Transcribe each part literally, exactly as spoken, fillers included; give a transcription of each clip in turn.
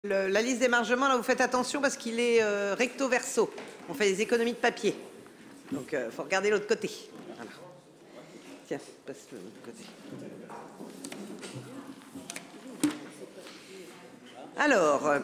Le, la liste d'émargement, là, vous faites attention parce qu'il est euh, recto verso. On fait des économies de papier. Donc, il euh, faut regarder l'autre côté. Voilà. Tiens, passe de l'autre côté. Alors, euh,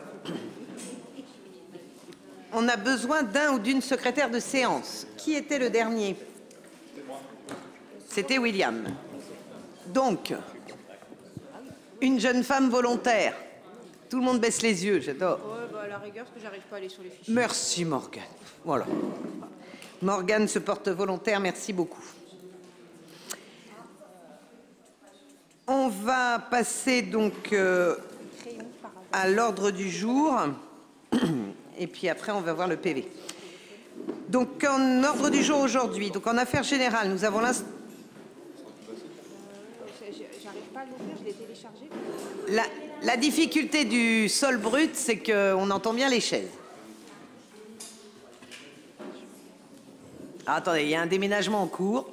on a besoin d'un ou d'une secrétaire de séance. Qui était le dernier? C'était William. Donc, une jeune femme volontaire. Tout le monde baisse les yeux, j'adore. Ouais, bah à la rigueur, parce que j'arrive pas à aller sur les fichiers. Merci Morgane. Voilà. Morgane se porte volontaire, merci beaucoup. On va passer donc euh, à l'ordre du jour. Et puis après, on va voir le P V. Donc, en ordre du jour aujourd'hui, donc en affaires générales, nous avons l'inst... J'arrive pas à l'ouvrir, je l'ai téléchargé. La, la difficulté du sol brut, c'est qu'on entend bien les chaises. Ah, attendez, il y a un déménagement en cours.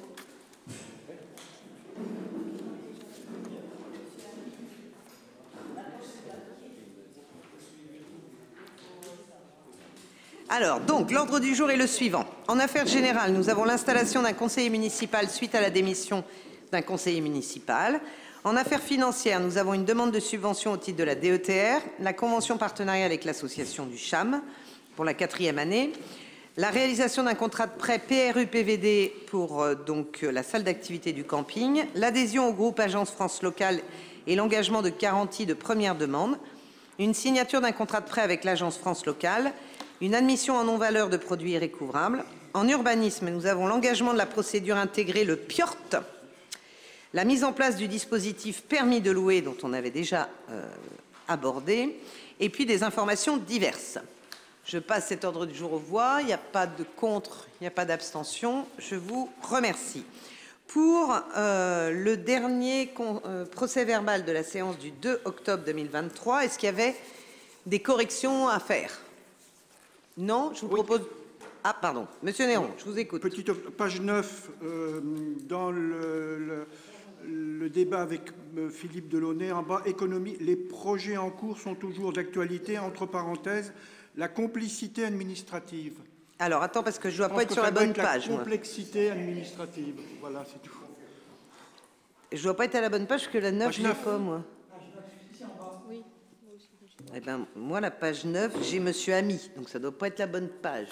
Alors, donc, l'ordre du jour est le suivant. En affaires générales, nous avons l'installation d'un conseiller municipal suite à la démission d'un conseiller municipal. En affaires financières, nous avons une demande de subvention au titre de la D E T R, la convention partenariale avec l'association du CHAM pour la quatrième année, la réalisation d'un contrat de prêt P R U P V D pour euh, donc, la salle d'activité du camping, l'adhésion au groupe Agence France Locale et l'engagement de garantie de première demande, une signature d'un contrat de prêt avec l'Agence France Locale, une admission en non-valeur de produits irrécouvrables. En urbanisme, nous avons l'engagement de la procédure intégrée, le P I O R T, la mise en place du dispositif permis de louer dont on avait déjà euh, abordé, et puis des informations diverses. Je passe cet ordre du jour aux voix. Il n'y a pas de contre, il n'y a pas d'abstention. Je vous remercie. Pour euh, le dernier euh, procès verbal de la séance du deux octobre deux mille vingt-trois, est-ce qu'il y avait des corrections à faire? Non, je vous oui. propose... Ah, pardon. Monsieur Néron, je vous écoute. Petite page neuf, euh, dans le, le, le débat avec Philippe Delaunay, en bas, économie, les projets en cours sont toujours d'actualité, entre parenthèses, la complicité administrative. Alors, attends, parce que je ne dois pas être sur la bonne page. La complexité moi. administrative, voilà, c'est tout. Je ne dois pas être à la bonne page, parce que la neuf, je ne l'ai pas, moi. Oui. Eh bien, moi, la page neuf, j'ai Monsieur Ami, donc ça ne doit pas être la bonne page.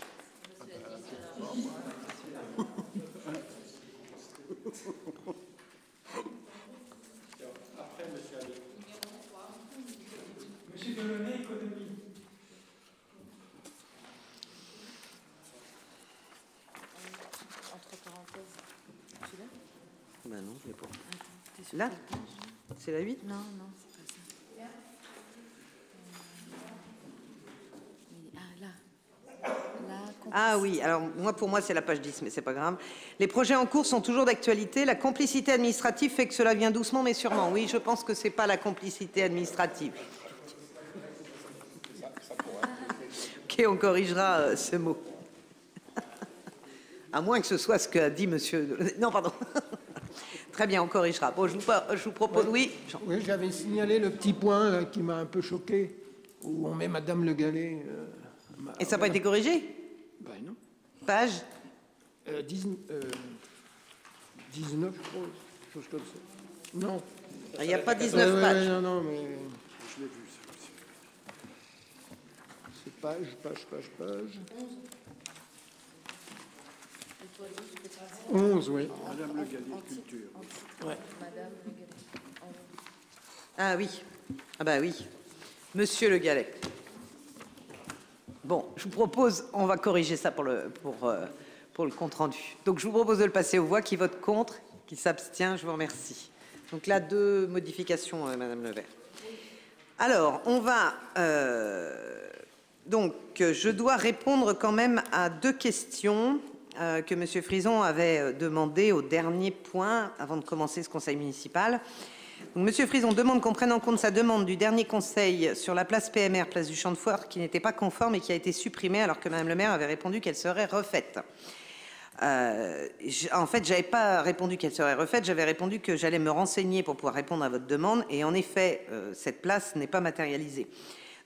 Monsieur Delaunay, économie. Entre parenthèses. Celui-là? Ben non, je ne l'ai pas. Là? C'est la huit? Non, non, c'est pas ça. Ah, là. Là, ah oui, alors moi pour moi c'est la page dix, mais c'est pas grave. Les projets en cours sont toujours d'actualité. La complicité administrative fait que cela vient doucement mais sûrement. Oui, je pense que c'est pas la complicité administrative. Ok, on corrigera euh, ce mot. À moins que ce soit ce qu'a dit monsieur... Non, pardon. Très bien, on corrigera. Bon, je vous, je vous propose... Oui, oui, oui j'avais signalé le petit point là, qui m'a un peu choqué, où on met Madame Le Gallais. Euh, Et ça n'a pas été corrigé? Ben non. Page euh, dix, euh, dix-neuf, je crois, chose comme ça. Non. Il n'y a pas dix-neuf euh, pages. Ouais, non, non, mais... Je l'ai vu, ça aussi. C'est page, page, page, page. onze, oui. Madame Le Gallais, culture. Ouais. Ah oui. Ah bah oui. Monsieur Le Gallais. Bon, je vous propose, on va corriger ça pour le, pour, euh, pour le compte-rendu. Donc, je vous propose de le passer aux voix. Qui vote contre? Qui s'abstient? Je vous remercie. Donc là, deux modifications, euh, Madame Levert. Alors, on va... Euh, donc, je dois répondre quand même à deux questions euh, que Monsieur Frison avait demandées au dernier point, avant de commencer ce conseil municipal. Donc, Monsieur Frison demande qu'on prenne en compte sa demande du dernier conseil sur la place P M R, place du Champ de Foire, qui n'était pas conforme et qui a été supprimée alors que Madame le maire avait répondu qu'elle serait refaite. Euh, en fait, je n'avais pas répondu qu'elle serait refaite, j'avais répondu que j'allais me renseigner pour pouvoir répondre à votre demande et en effet, euh, cette place n'est pas matérialisée.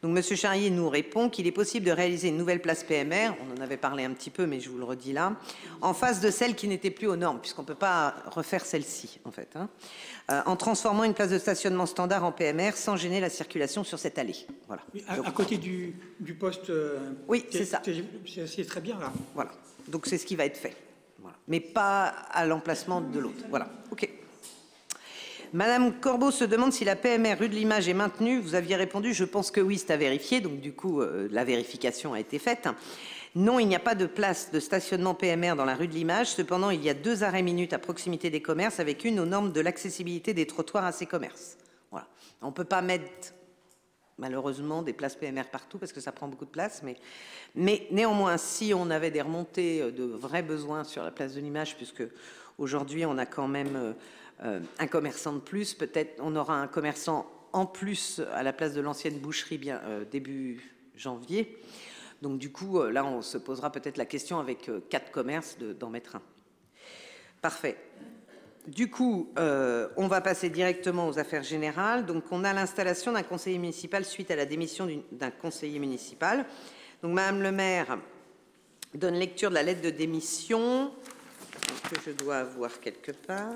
Donc M. Charrier nous répond qu'il est possible de réaliser une nouvelle place P M R, on en avait parlé un petit peu, mais je vous le redis là, en face de celle qui n'était plus aux normes, puisqu'on ne peut pas refaire celle-ci, en fait, hein, euh, en transformant une place de stationnement standard en P M R sans gêner la circulation sur cette allée. Voilà. Oui, à, Donc, à côté du, du poste. euh, oui, c'est ça. C'est très bien là. Voilà. Donc c'est ce qui va être fait. Voilà. Mais pas à l'emplacement de l'autre. Voilà. OK. Madame Corbeau se demande si la P M R rue de l'Image est maintenue. Vous aviez répondu, je pense que oui, c'est à vérifier. Donc du coup, euh, la vérification a été faite. Non, il n'y a pas de place de stationnement P M R dans la rue de l'Image. Cependant, il y a deux arrêts minutes à proximité des commerces avec une aux normes de l'accessibilité des trottoirs à ces commerces. Voilà. On ne peut pas mettre, malheureusement, des places P M R partout parce que ça prend beaucoup de place. Mais, mais néanmoins, si on avait des remontées de vrais besoins sur la place de l'Image, puisque aujourd'hui, on a quand même euh, euh, un commerçant de plus, peut-être on aura un commerçant en plus à la place de l'ancienne boucherie bien, euh, début janvier. Donc du coup, euh, là, on se posera peut-être la question avec euh, quatre commerces d'en mettre un. Parfait. Du coup, euh, on va passer directement aux affaires générales. Donc, on a l'installation d'un conseiller municipal suite à la démission d'un conseiller municipal. Donc, Madame le maire donne lecture de la lettre de démission que je dois avoir quelque part.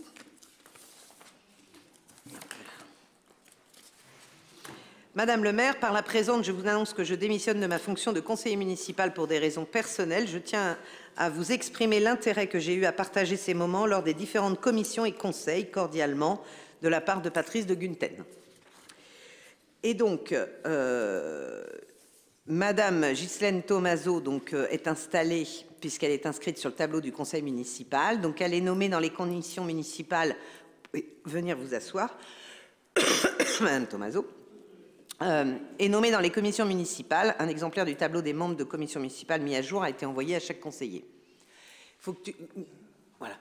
Madame le maire, par la présente, je vous annonce que je démissionne de ma fonction de conseiller municipal pour des raisons personnelles. Je tiens à vous exprimer l'intérêt que j'ai eu à partager ces moments lors des différentes commissions et conseils, cordialement, de la part de Patrice de Gunthen. Et donc, euh, Madame Ghislaine Thomazeau donc, euh, est installée, puisqu'elle est inscrite sur le tableau du conseil municipal. Donc, elle est nommée dans les commissions municipales. Oui, venir vous asseoir. Madame Thomazeau. Euh, est nommé dans les commissions municipales. Un exemplaire du tableau des membres de commission municipale mis à jour a été envoyé à chaque conseiller. Il faut que tu... Voilà.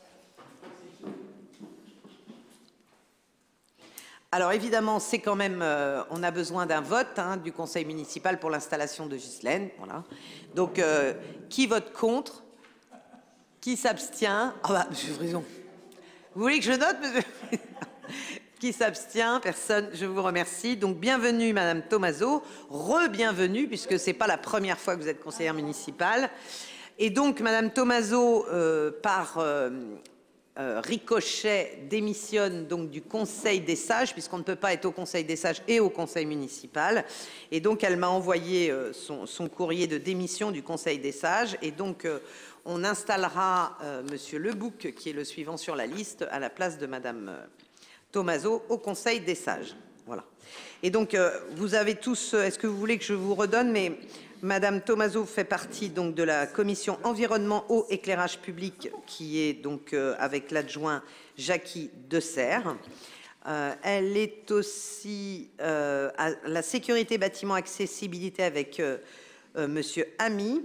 Alors évidemment, c'est quand même... Euh, on a besoin d'un vote hein, du conseil municipal pour l'installation de Ghislaine. Voilà. Donc, euh, qui vote contre? Qui s'abstient? Ah bah, j'ai raison. Vous voulez que je note, monsieur? Qui s'abstient? Personne. Je vous remercie. Donc, bienvenue, Madame Thomazeau. Re-bienvenue, puisque ce n'est pas la première fois que vous êtes conseillère municipale. Et donc, Madame Thomazeau, euh, par euh, euh, ricochet, démissionne donc du Conseil des sages, puisqu'on ne peut pas être au Conseil des sages et au Conseil municipal. Et donc, elle m'a envoyé euh, son, son courrier de démission du Conseil des sages. Et donc, euh, on installera euh, Monsieur Lebouc, qui est le suivant sur la liste, à la place de Madame... Euh, Thomazeau au Conseil des sages. Voilà. Et donc, euh, vous avez tous... Est-ce que vous voulez que je vous redonne? Mais Madame Thomazeau fait partie donc de la commission environnement, eau, éclairage public, qui est donc euh, avec l'adjoint Jackie Deserre. Euh, elle est aussi euh, à la sécurité bâtiment accessibilité avec euh, euh, Monsieur Ami.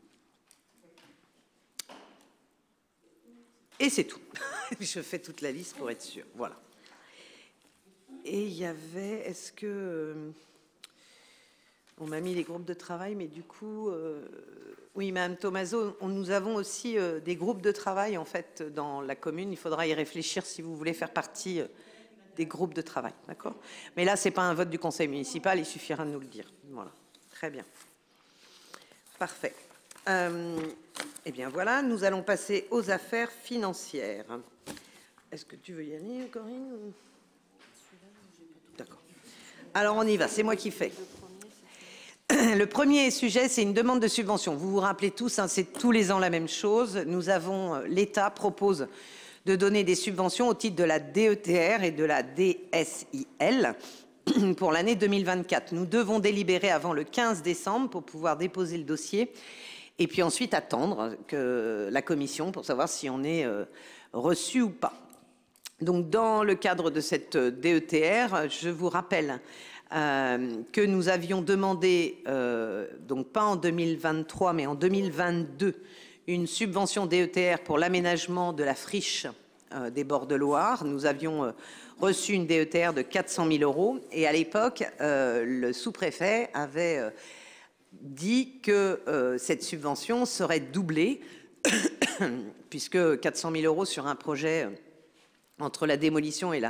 Et c'est tout. Je fais toute la liste pour être sûre. Voilà. Et il y avait, est-ce que... Euh, on m'a mis les groupes de travail, mais du coup... Euh, oui, Madame Thomazeau, on, nous avons aussi euh, des groupes de travail, en fait, dans la commune. Il faudra y réfléchir si vous voulez faire partie euh, des groupes de travail, d'accord? Mais là, ce n'est pas un vote du conseil municipal, il suffira de nous le dire. Voilà, très bien. Parfait. Euh, eh bien, voilà, nous allons passer aux affaires financières. Est-ce que tu veux y aller, Corinne ou... D'accord. Alors, on y va. C'est moi qui fais. Le premier sujet, c'est une demande de subvention. Vous vous rappelez tous, hein, c'est tous les ans la même chose. Nous avons, l'État propose de donner des subventions au titre de la D E T R et de la D S I L pour l'année deux mille vingt-quatre. Nous devons délibérer avant le quinze décembre pour pouvoir déposer le dossier et puis ensuite attendre que la commission pour savoir si on est euh, reçu ou pas. Donc, dans le cadre de cette D E T R, je vous rappelle euh, que nous avions demandé, euh, donc pas en deux mille vingt-trois, mais en deux mille vingt-deux, une subvention D E T R pour l'aménagement de la friche euh, des bords de Loire. Nous avions euh, reçu une D E T R de quatre cent mille euros et à l'époque, euh, le sous-préfet avait euh, dit que euh, cette subvention serait doublée puisque quatre cent mille euros sur un projet... Euh, entre la démolition et la,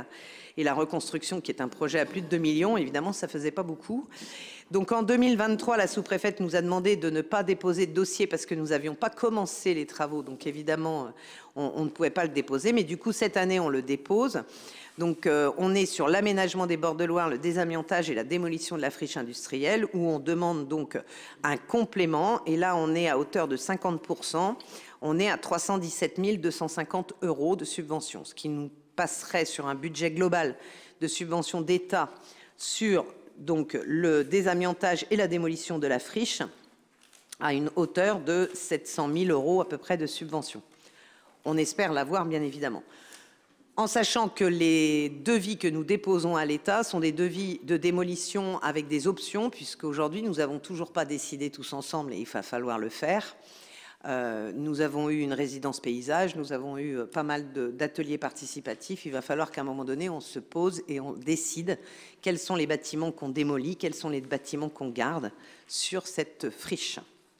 et la reconstruction, qui est un projet à plus de deux millions, évidemment, ça ne faisait pas beaucoup. Donc en deux mille vingt-trois, la sous-préfète nous a demandé de ne pas déposer de dossier parce que nous n'avions pas commencé les travaux. Donc évidemment, on, on ne pouvait pas le déposer. Mais du coup, cette année, on le dépose. Donc euh, on est sur l'aménagement des bords de Loire, le désamiantage et la démolition de la friche industrielle, où on demande donc un complément. Et là, on est à hauteur de cinquante pour cent. On est à trois cent dix-sept mille deux cent cinquante euros de subvention, ce qui nous passerait sur un budget global de subvention d'État sur donc le désamiantage et la démolition de la friche à une hauteur de sept cent mille euros à peu près de subvention. On espère l'avoir, bien évidemment. En sachant que les devis que nous déposons à l'État sont des devis de démolition avec des options, puisqu'aujourd'hui, nous n'avons toujours pas décidé tous ensemble et il va falloir le faire. Euh, nous avons eu une résidence paysage, nous avons eu pas mal d'ateliers participatifs. Il va falloir qu'à un moment donné, on se pose et on décide quels sont les bâtiments qu'on démolit, quels sont les bâtiments qu'on garde sur cette friche.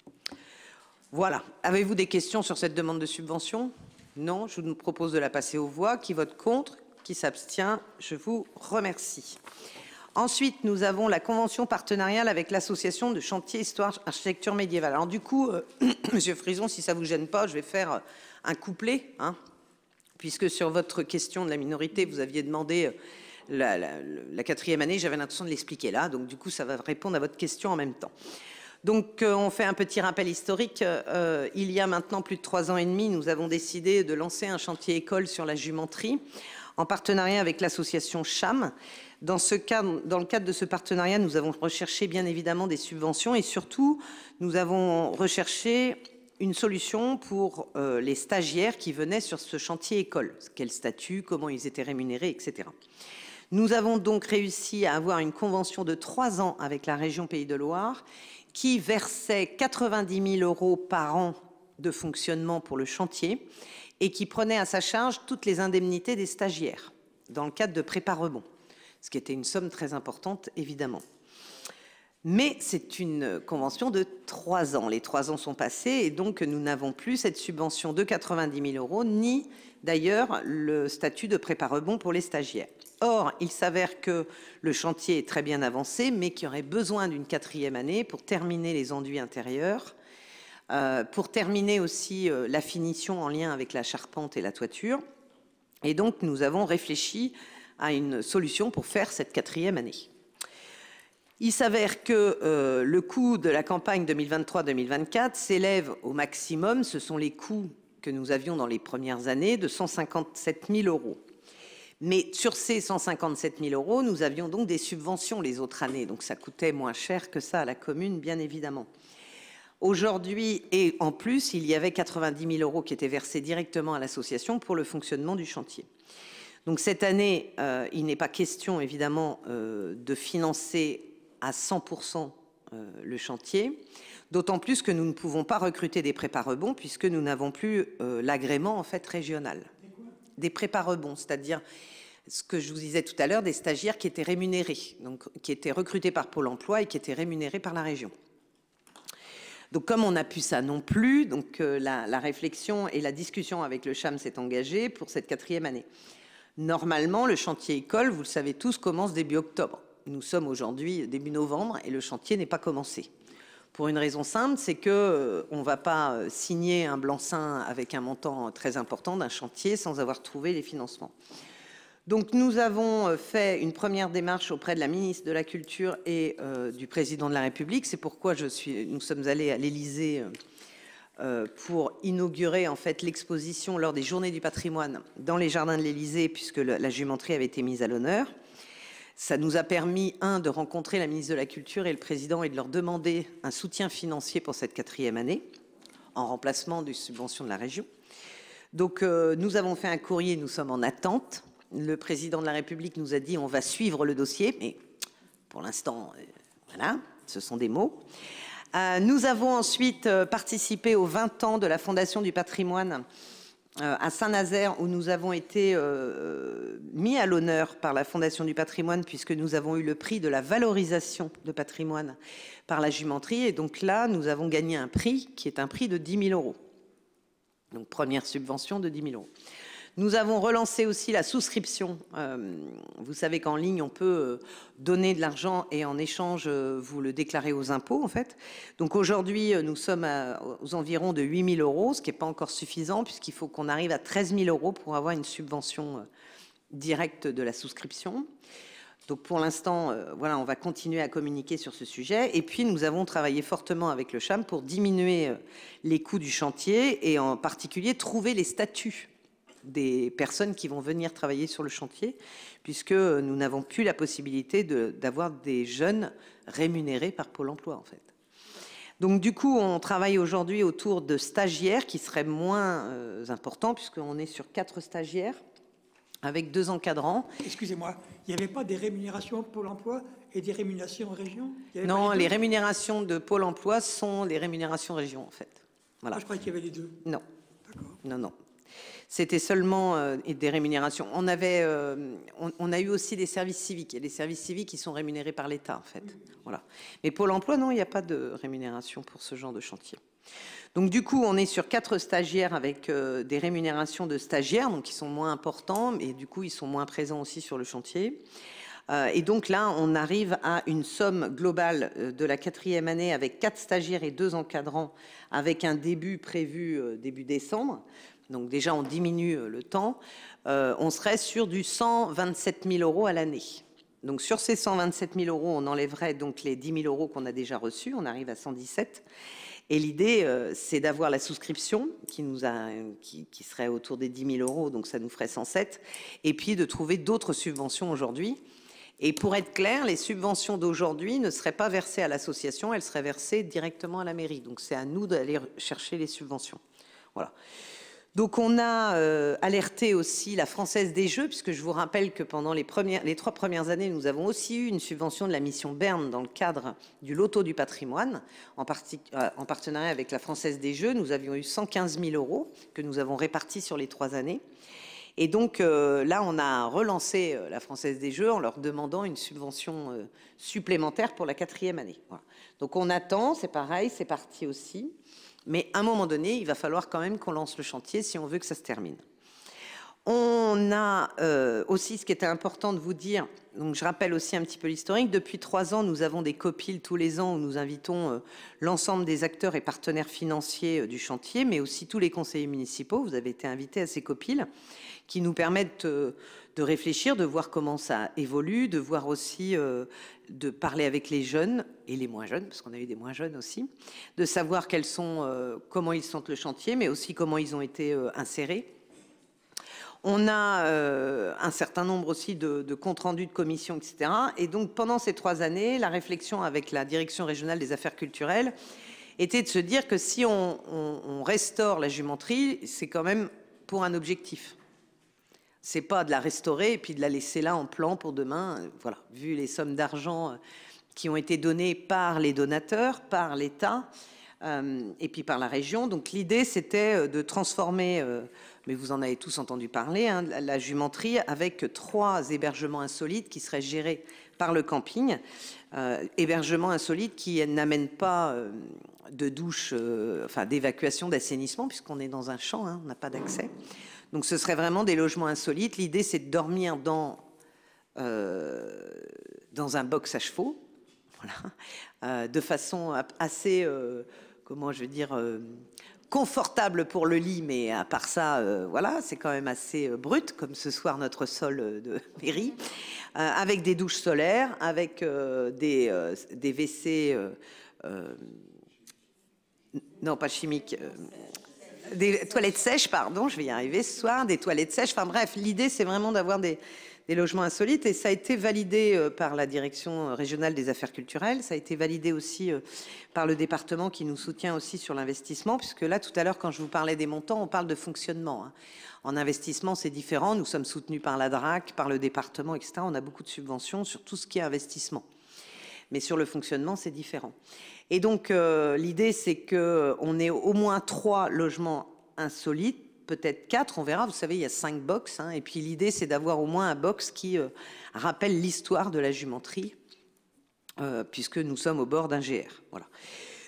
Voilà. Avez-vous des questions sur cette demande de subvention? Non, je vous propose de la passer aux voix. Qui vote contre? Qui s'abstient? Je vous remercie. Ensuite, nous avons la convention partenariale avec l'association de chantier histoire architecture médiévale. Alors du coup, euh, Monsieur Frison, si ça vous gêne pas, je vais faire un couplet, hein, puisque sur votre question de la minorité, vous aviez demandé la, la, la quatrième année, j'avais l'intention de l'expliquer là, donc du coup, ça va répondre à votre question en même temps. Donc, euh, on fait un petit rappel historique. Euh, il y a maintenant plus de trois ans et demi, nous avons décidé de lancer un chantier école sur la jumenterie en partenariat avec l'association CHAM. Dans, ce cadre, dans le cadre de ce partenariat, nous avons recherché bien évidemment des subventions et surtout, nous avons recherché une solution pour euh, les stagiaires qui venaient sur ce chantier école. Quel statut, comment ils étaient rémunérés, et cetera. Nous avons donc réussi à avoir une convention de trois ans avec la région Pays de Loire qui versait quatre-vingt-dix mille euros par an de fonctionnement pour le chantier et qui prenait à sa charge toutes les indemnités des stagiaires dans le cadre de prépa-rebond, ce qui était une somme très importante, évidemment. Mais c'est une convention de trois ans. Les trois ans sont passés et donc nous n'avons plus cette subvention de quatre-vingt-dix mille euros, ni d'ailleurs le statut de prépa-rebond pour les stagiaires. Or, il s'avère que le chantier est très bien avancé, mais qu'il y aurait besoin d'une quatrième année pour terminer les enduits intérieurs, euh, pour terminer aussi euh, la finition en lien avec la charpente et la toiture. Et donc, nous avons réfléchi à une solution pour faire cette quatrième année. Il s'avère que euh, le coût de la campagne deux mille vingt-trois deux mille vingt-quatre s'élève au maximum, ce sont les coûts que nous avions dans les premières années, de cent cinquante-sept mille euros. Mais sur ces cent cinquante-sept mille euros, nous avions donc des subventions les autres années. Donc ça coûtait moins cher que ça à la commune, bien évidemment. Aujourd'hui, et en plus, il y avait quatre-vingt-dix mille euros qui étaient versés directement à l'association pour le fonctionnement du chantier. Donc cette année, euh, il n'est pas question, évidemment, euh, de financer à cent pour cent euh, le chantier, d'autant plus que nous ne pouvons pas recruter des prépa-rebonds puisque nous n'avons plus euh, l'agrément en fait régional. Des prépa-rebonds, c'est-à-dire ce que je vous disais tout à l'heure, des stagiaires qui étaient rémunérés, donc qui étaient recrutés par Pôle emploi et qui étaient rémunérés par la région. Donc comme on n'a plus ça non plus, donc euh, la, la réflexion et la discussion avec le CHAM s'est engagée pour cette quatrième année. Normalement, le chantier école, vous le savez tous, commence début octobre. Nous sommes aujourd'hui début novembre et le chantier n'est pas commencé. Pour une raison simple, c'est qu'on euh, ne va pas euh, signer un blanc-seing avec un montant très important d'un chantier sans avoir trouvé les financements. Donc nous avons fait une première démarche auprès de la ministre de la Culture et euh, du Président de la République. C'est pourquoi je suis, nous sommes allés à l'Élysée euh, pour inaugurer en fait l'exposition lors des Journées du patrimoine dans les jardins de l'Élysée, puisque le, la jumenterie avait été mise à l'honneur. Ça nous a permis, un, de rencontrer la ministre de la Culture et le Président et de leur demander un soutien financier pour cette quatrième année, en remplacement des subventions de la région. Donc euh, nous avons fait un courrier, nous sommes en attente. Le Président de la République nous a dit on va suivre le dossier, mais pour l'instant, euh, voilà, ce sont des mots. Euh, nous avons ensuite euh, participé aux vingt ans de la Fondation du patrimoine euh, à Saint-Nazaire, où nous avons été euh, mis à l'honneur par la Fondation du patrimoine, puisque nous avons eu le prix de la valorisation de patrimoine par la jumenterie. Et donc là, nous avons gagné un prix qui est un prix de dix mille euros. Donc première subvention de dix mille euros. Nous avons relancé aussi la souscription. Euh, vous savez qu'en ligne, on peut donner de l'argent et en échange, vous le déclarez aux impôts, en fait. Donc aujourd'hui, nous sommes à, aux environs de huit mille euros, ce qui n'est pas encore suffisant, puisqu'il faut qu'on arrive à treize mille euros pour avoir une subvention directe de la souscription. Donc pour l'instant, euh, voilà, on va continuer à communiquer sur ce sujet. Et puis nous avons travaillé fortement avec le C H A M pour diminuer euh, les coûts du chantier et en particulier trouver les statuts des personnes qui vont venir travailler sur le chantier, puisque nous n'avons plus la possibilité de, d'avoir des jeunes rémunérés par Pôle emploi, en fait. Donc du coup, on travaille aujourd'hui autour de stagiaires qui seraient moins euh, importants, puisqu'on est sur quatre stagiaires avec deux encadrants. Excusez-moi, il n'y avait pas des rémunérations Pôle emploi et des rémunérations en région? Non, les, les rémunérations de Pôle emploi sont les rémunérations région, en fait. Voilà. Ah, je croyais qu'il y avait les deux. Non. D'accord. Non, non. C'était seulement euh, des rémunérations. On, avait, euh, on, on a eu aussi des services civiques. Il y a des services civiques qui sont rémunérés par l'État, en fait. Voilà. Mais Pôle emploi, non, il n'y a pas de rémunération pour ce genre de chantier. Donc du coup, on est sur quatre stagiaires avec euh, des rémunérations de stagiaires, donc qui sont moins importants, mais du coup, ils sont moins présents aussi sur le chantier. Euh, et donc là, on arrive à une somme globale euh, de la quatrième année avec quatre stagiaires et deux encadrants, avec un début prévu euh, début décembre. Donc déjà, on diminue euh, le temps. Euh, on serait sur du cent vingt-sept mille euros à l'année. Donc sur ces cent vingt-sept mille euros, on enlèverait donc les dix mille euros qu'on a déjà reçus. On arrive à cent dix-sept. Et l'idée, euh, c'est d'avoir la souscription qui, nous a, qui, qui serait autour des dix mille euros, donc ça nous ferait cent sept, et puis de trouver d'autres subventions aujourd'hui. Et pour être clair, les subventions d'aujourd'hui ne seraient pas versées à l'association, elles seraient versées directement à la mairie. Donc c'est à nous d'aller chercher les subventions. Voilà. Donc on a euh, alerté aussi la Française des Jeux, puisque je vous rappelle que pendant les, premières, les trois premières années, nous avons aussi eu une subvention de la mission Berne dans le cadre du Loto du patrimoine, en, partie, euh, en partenariat avec la Française des Jeux. Nous avions eu cent quinze mille euros que nous avons répartis sur les trois années. Et donc euh, là, on a relancé euh, la Française des Jeux en leur demandant une subvention euh, supplémentaire pour la quatrième année. Voilà. Donc on attend, c'est pareil, c'est parti aussi. Mais à un moment donné, il va falloir quand même qu'on lance le chantier si on veut que ça se termine. On a euh, aussi, ce qui était important de vous dire, donc je rappelle aussi un petit peu l'historique, depuis trois ans, nous avons des copiles tous les ans où nous invitons euh, l'ensemble des acteurs et partenaires financiers euh, du chantier, mais aussi tous les conseillers municipaux. Vous avez été invités à ces copiles qui nous permettent euh, de réfléchir, de voir comment ça évolue, de voir aussi, euh, de parler avec les jeunes et les moins jeunes, parce qu'on a eu des moins jeunes aussi, de savoir quels sont, euh, comment ils sentent le chantier, mais aussi comment ils ont été euh, insérés. On a euh, un certain nombre aussi de, de comptes rendus de commissions, et cetera. Et donc, pendant ces trois années, la réflexion avec la Direction régionale des affaires culturelles était de se dire que si on, on, on restaure la jumenterie, c'est quand même pour un objectif. C'est pas de la restaurer et puis de la laisser là en plan pour demain. Voilà, vu les sommes d'argent qui ont été données par les donateurs, par l'État euh, et puis par la région. Donc l'idée, c'était de transformer, euh, mais vous en avez tous entendu parler, hein, la, la jumenterie avec trois hébergements insolites qui seraient gérés par le camping. Euh, hébergements insolites qui n'amènent pas euh, de douche, euh, enfin d'évacuation, d'assainissement, puisqu'on est dans un champ, hein, on n'a pas d'accès. Donc ce serait vraiment des logements insolites. L'idée, c'est de dormir dans, euh, dans un box à chevaux, voilà, euh, de façon assez, euh, comment je veux dire, euh, confortable pour le lit, mais à part ça, euh, voilà, c'est quand même assez euh, brut, comme ce soir notre sol de mairie, euh, avec des douches solaires, avec euh, des, euh, des W C, euh, euh, non pas chimiques, euh, des toilettes sèches, pardon, je vais y arriver ce soir, des toilettes sèches. Enfin bref, l'idée, c'est vraiment d'avoir des, des logements insolites et ça a été validé euh, par la Direction régionale des affaires culturelles. Ça a été validé aussi euh, par le département qui nous soutient aussi sur l'investissement, puisque là, tout à l'heure, quand je vous parlais des montants, on parle de fonctionnement. Hein. En investissement, c'est différent. Nous sommes soutenus par la D R A C, par le département, et cetera. On a beaucoup de subventions sur tout ce qui est investissement. Mais sur le fonctionnement, c'est différent. Et donc, euh, l'idée, c'est qu'on ait au moins trois logements insolites, peut-être quatre, on verra. Vous savez, il y a cinq box. Hein, et puis, l'idée, c'est d'avoir au moins un box qui euh, rappelle l'histoire de la jumenterie, euh, puisque nous sommes au bord d'un G R. Voilà.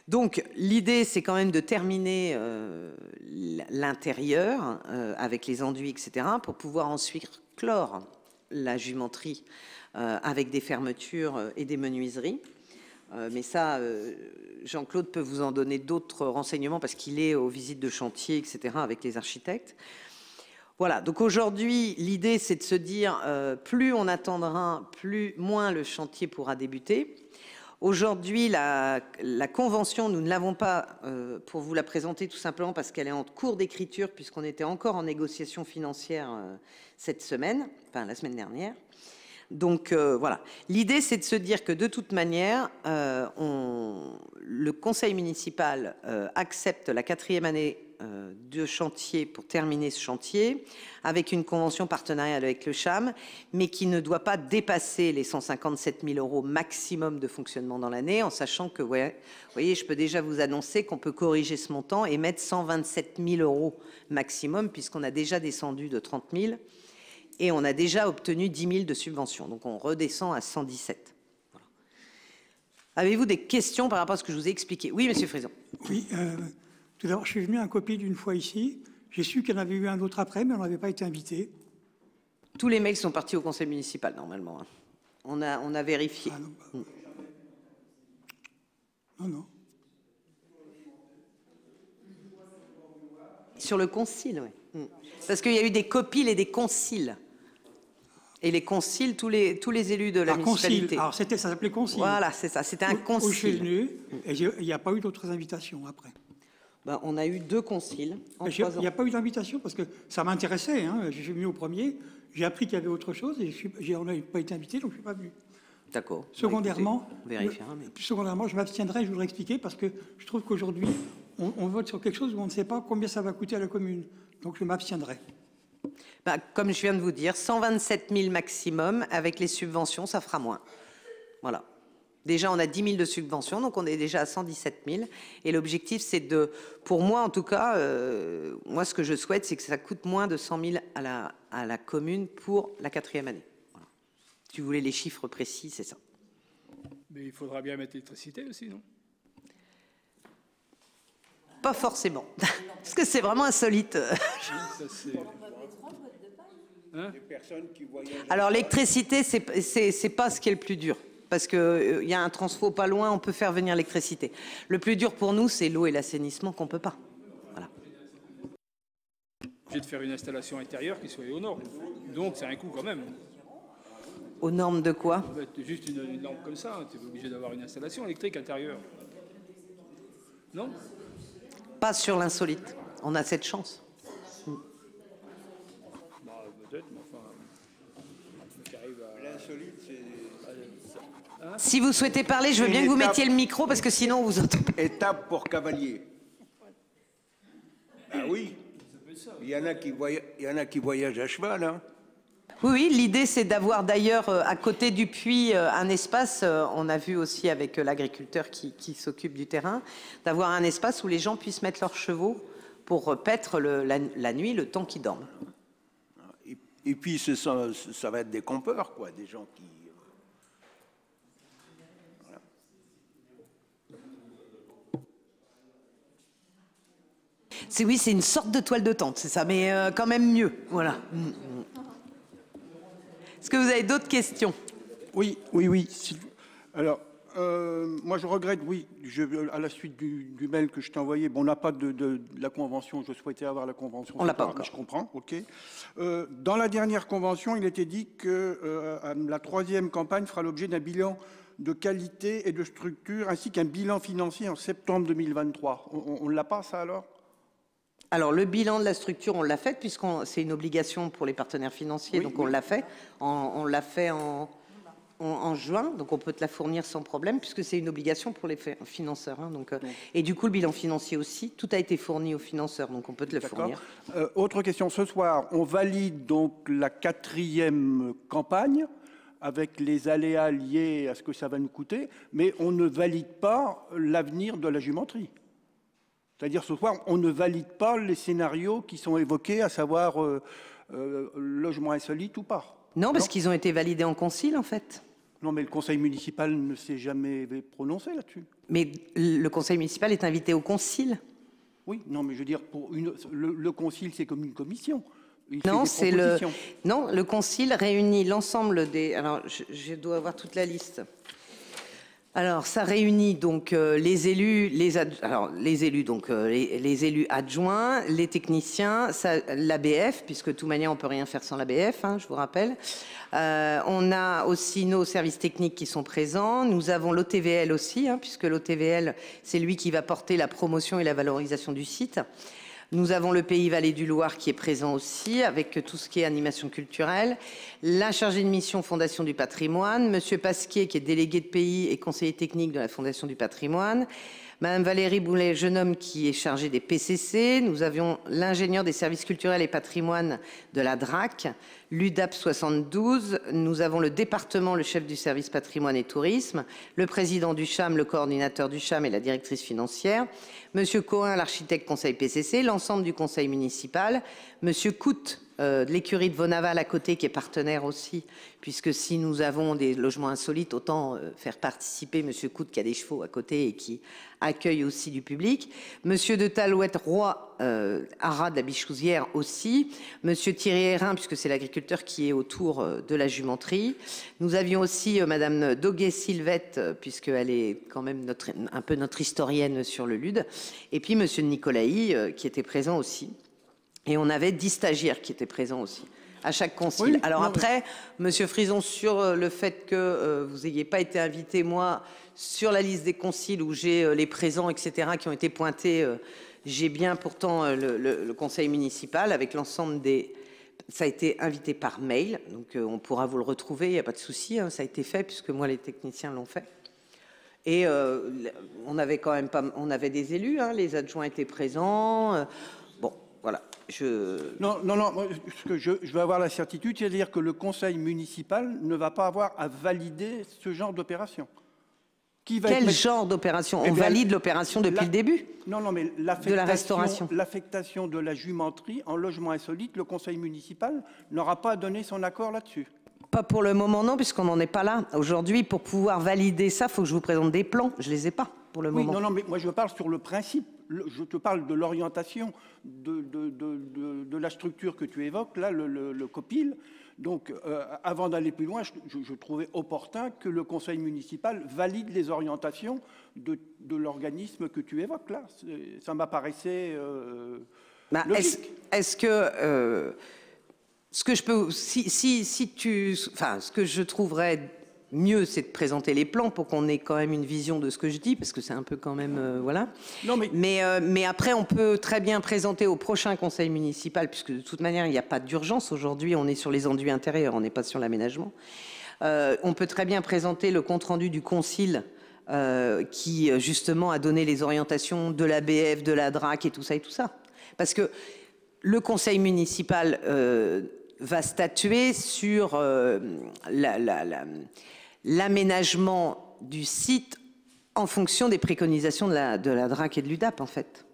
Donc, l'idée, c'est quand même de terminer euh, l'intérieur euh, avec les enduits, et cetera, pour pouvoir ensuite clore la jumenterie euh, avec des fermetures et des menuiseries. Euh, mais ça, euh, Jean-Claude peut vous en donner d'autres renseignements parce qu'il est aux visites de chantier, et cetera, avec les architectes. Voilà, donc aujourd'hui, l'idée, c'est de se dire, euh, plus on attendra, plus moins le chantier pourra débuter. Aujourd'hui, la, la convention, nous ne l'avons pas euh, pour vous la présenter tout simplement parce qu'elle est en cours d'écriture puisqu'on était encore en négociation financière euh, cette semaine, enfin la semaine dernière. Donc euh, voilà, l'idée c'est de se dire que de toute manière, euh, on, le conseil municipal euh, accepte la quatrième année euh, de chantier pour terminer ce chantier avec une convention partenariale avec le C H A M, mais qui ne doit pas dépasser les cent cinquante-sept mille euros maximum de fonctionnement dans l'année, en sachant que, ouais, vous voyez, je peux déjà vous annoncer qu'on peut corriger ce montant et mettre cent vingt-sept mille euros maximum, puisqu'on a déjà descendu de trente mille. Et on a déjà obtenu dix mille de subventions. Donc, on redescend à cent dix-sept. Voilà. Avez-vous des questions par rapport à ce que je vous ai expliqué? Oui, monsieur Frison. Oui, euh, tout d'abord, je suis venu en copie d'une fois ici. J'ai su qu'il y en avait eu un autre après, mais on n'avait pas été invité. Tous les mails sont partis au conseil municipal, normalement. Hein. On a, on a vérifié. Ah non, bah... mm. non, non. Sur le concile, oui. Mm. Parce qu'il y a eu des copiles et des conciles. Et les conciles, tous les, tous les élus de la ah, municipalité. Concile. Alors, ça s'appelait concile. Voilà, c'est ça. C'était un concile. Où je suis venu, et il n'y a pas eu d'autres invitations après. Ben, on a eu deux conciles en Il trois ans. n'y a pas eu d'invitation parce que ça m'intéressait. Hein. Je suis venu au premier, j'ai appris qu'il y avait autre chose et je suis, on n'a pas été invité, donc je ne suis pas venu. D'accord. Secondairement, bah, écoutez, on mais... secondairement, je m'abstiendrai, je voudrais expliquer, parce que je trouve qu'aujourd'hui, on, on vote sur quelque chose où on ne sait pas combien ça va coûter à la commune. Donc je m'abstiendrai. Ben, comme je viens de vous dire, cent vingt-sept mille maximum. Avec les subventions, ça fera moins. Voilà. Déjà, on a dix mille de subventions, donc on est déjà à cent dix-sept mille. Et l'objectif, c'est de, pour moi en tout cas, euh, moi ce que je souhaite, c'est que ça coûte moins de cent mille à la, à la commune pour la quatrième année. Voilà. Si vous voulez les chiffres précis, c'est ça. Mais il faudra bien mettre l'électricité aussi, non? Pas forcément, parce que c'est vraiment insolite. Ça, hein? Alors l'électricité, c'est, c'est, c'est pas ce qui est le plus dur. Parce qu'il euh, y a un transfo pas loin, on peut faire venir l'électricité. Le plus dur pour nous, c'est l'eau et l'assainissement qu'on ne peut pas. Voilà. J'ai de faire une installation intérieure qui soit aux normes. Donc c'est un coût quand même. Aux normes de quoi? Juste une, une lampe comme ça, tu es obligé d'avoir une installation électrique intérieure. Non? Pas sur l'insolite. On a cette chance. Bah, peut-être, mais enfin... L'insolite, c'est... Si vous souhaitez parler, je veux bien que vous mettiez le micro parce que sinon on vous entend. Étape pour cavalier. Ah oui. Il y en a qui voyagent, il y en a qui voyagent à cheval, hein. Oui, oui, l'idée c'est d'avoir d'ailleurs euh, à côté du puits euh, un espace, euh, on a vu aussi avec euh, l'agriculteur qui, qui s'occupe du terrain, d'avoir un espace où les gens puissent mettre leurs chevaux pour euh, paître le, la, la nuit, le temps qu'ils dorment. Et, et puis ce sont, ça va être des campeurs, quoi, des gens qui... C'est oui, c'est une sorte de toile de tente, c'est ça, mais euh, quand même mieux, voilà. Mm. Est-ce que vous avez d'autres questions? Oui, oui, oui. Alors, euh, moi je regrette, oui, je, à la suite du, du mail que je t'ai envoyé, bon, on n'a pas de, de, de la convention, je souhaitais avoir la convention. On l'a pas encore. Je comprends, ok. Euh, dans la dernière convention, il était dit que euh, la troisième campagne fera l'objet d'un bilan de qualité et de structure, ainsi qu'un bilan financier en septembre deux mille vingt-trois. On ne l'a pas, ça, alors? Alors, le bilan de la structure, on l'a fait, puisque c'est une obligation pour les partenaires financiers, oui, donc on oui. l'a fait. En, on l'a fait en, en, en juin, donc on peut te la fournir sans problème, puisque c'est une obligation pour les financeurs. Hein, donc, oui. Et du coup, le bilan financier aussi, tout a été fourni aux financeurs, donc on peut te le fournir. Euh, autre question, ce soir, on valide donc la quatrième campagne, avec les aléas liés à ce que ça va nous coûter, mais on ne valide pas l'avenir de la jumenterie. C'est-à-dire, ce soir, on ne valide pas les scénarios qui sont évoqués, à savoir euh, euh, logement insolite ou pas. Non, parce qu'ils ont été validés en concile, en fait. Non, mais le conseil municipal ne s'est jamais prononcé là-dessus. Mais le conseil municipal est invité au concile. Oui, non, mais je veux dire, pour une, le, le concile, c'est comme une commission. Il Non, fait c'est des le propositions. non, le concile réunit l'ensemble des. Alors, je, je dois avoir toute la liste. Alors, ça réunit donc euh, les élus, les ad... alors les élus donc euh, les, les élus adjoints, les techniciens, l'A B F, puisque de toute manière on peut rien faire sans l'A B F, hein, je vous rappelle. Euh, on a aussi nos services techniques qui sont présents. Nous avons l'O T V L aussi, hein, puisque l'O T V L c'est lui qui va porter la promotion et la valorisation du site. Nous avons le Pays Vallée du Loir qui est présent aussi, avec tout ce qui est animation culturelle. La chargée de mission Fondation du patrimoine, Monsieur Pasquier qui est délégué de pays et conseiller technique de la Fondation du patrimoine. Madame Valérie Boulet-Jeune-Homme qui est chargée des P C C. Nous avions l'ingénieur des services culturels et patrimoine de la D R A C, l'U D A P soixante-douze. Nous avons le département, le chef du service patrimoine et tourisme, le président du CHAM, le coordinateur du CHAM et la directrice financière. Monsieur Cohen, l'architecte conseil P C C, l'ensemble du conseil municipal. Monsieur Coute, euh, de l'écurie de Vaunaval à côté, qui est partenaire aussi, puisque si nous avons des logements insolites, autant euh, faire participer Monsieur Coute qui a des chevaux à côté et qui accueille aussi du public. Monsieur de Talouette Roy, euh, Haras de la Bichousière aussi. Monsieur Thierry Hérin, puisque c'est l'agriculteur qui est autour euh, de la jumenterie. Nous avions aussi euh, Madame Doguet-Sylvette, euh, puisqu'elle est quand même notre, un peu notre historienne sur le L U D. Et puis Monsieur Nicolaï, euh, qui était présent aussi. Et on avait dix stagiaires qui étaient présents aussi, à chaque concile. Oui, Alors non, après, mais... Monsieur Frison, sur le fait que euh, vous n'ayez pas été invité, moi, sur la liste des conciles où j'ai euh, les présents, et cetera, qui ont été pointés, euh, j'ai bien pourtant euh, le, le, le conseil municipal avec l'ensemble des... Ça a été invité par mail, donc euh, on pourra vous le retrouver, il n'y a pas de souci, hein, ça a été fait, puisque moi, les techniciens l'ont fait. Et euh, on avait quand même pas... On avait des élus, hein, les adjoints étaient présents. Euh, bon, voilà. Je... Non, non, non. Moi, ce que je, je veux avoir la certitude, c'est-à-dire que le conseil municipal ne va pas avoir à valider ce genre d'opération. Qui va Quel être... genre d'opération? Eh On bien, valide l'opération depuis la... le début. Non, non, mais de la restauration. L'affectation de la jumenterie en logement insolite, le conseil municipal n'aura pas donné son accord là-dessus. Pas pour le moment, non, puisqu'on n'en est pas là. Aujourd'hui, pour pouvoir valider ça, il faut que je vous présente des plans. Je ne les ai pas pour le oui, moment. Non, non, mais moi je parle sur le principe. Je te parle de l'orientation, de, de, de, de, de la structure que tu évoques, là, le, le, le COPIL. Donc, euh, avant d'aller plus loin, je, je, je trouvais opportun que le conseil municipal valide les orientations de, de l'organisme que tu évoques, là. Ça m'apparaissait euh, bah, logique. Est-ce est-ce que... Euh, ce que je peux... Si, si, si tu... Enfin, ce que je trouverais... mieux, c'est de présenter les plans pour qu'on ait quand même une vision de ce que je dis, parce que c'est un peu quand même... Euh, voilà. Non, mais... Mais, euh, mais après, on peut très bien présenter au prochain conseil municipal, puisque de toute manière, il n'y a pas d'urgence. Aujourd'hui, on est sur les enduits intérieurs, on n'est pas sur l'aménagement. Euh, on peut très bien présenter le compte-rendu du concile euh, qui, justement, a donné les orientations de l'A B F, de la D R A C et tout ça et tout ça. Parce que le conseil municipal euh, va statuer sur euh, la... la, la l'aménagement du site en fonction des préconisations de la, de la D R A C et de l'U D A P, en fait.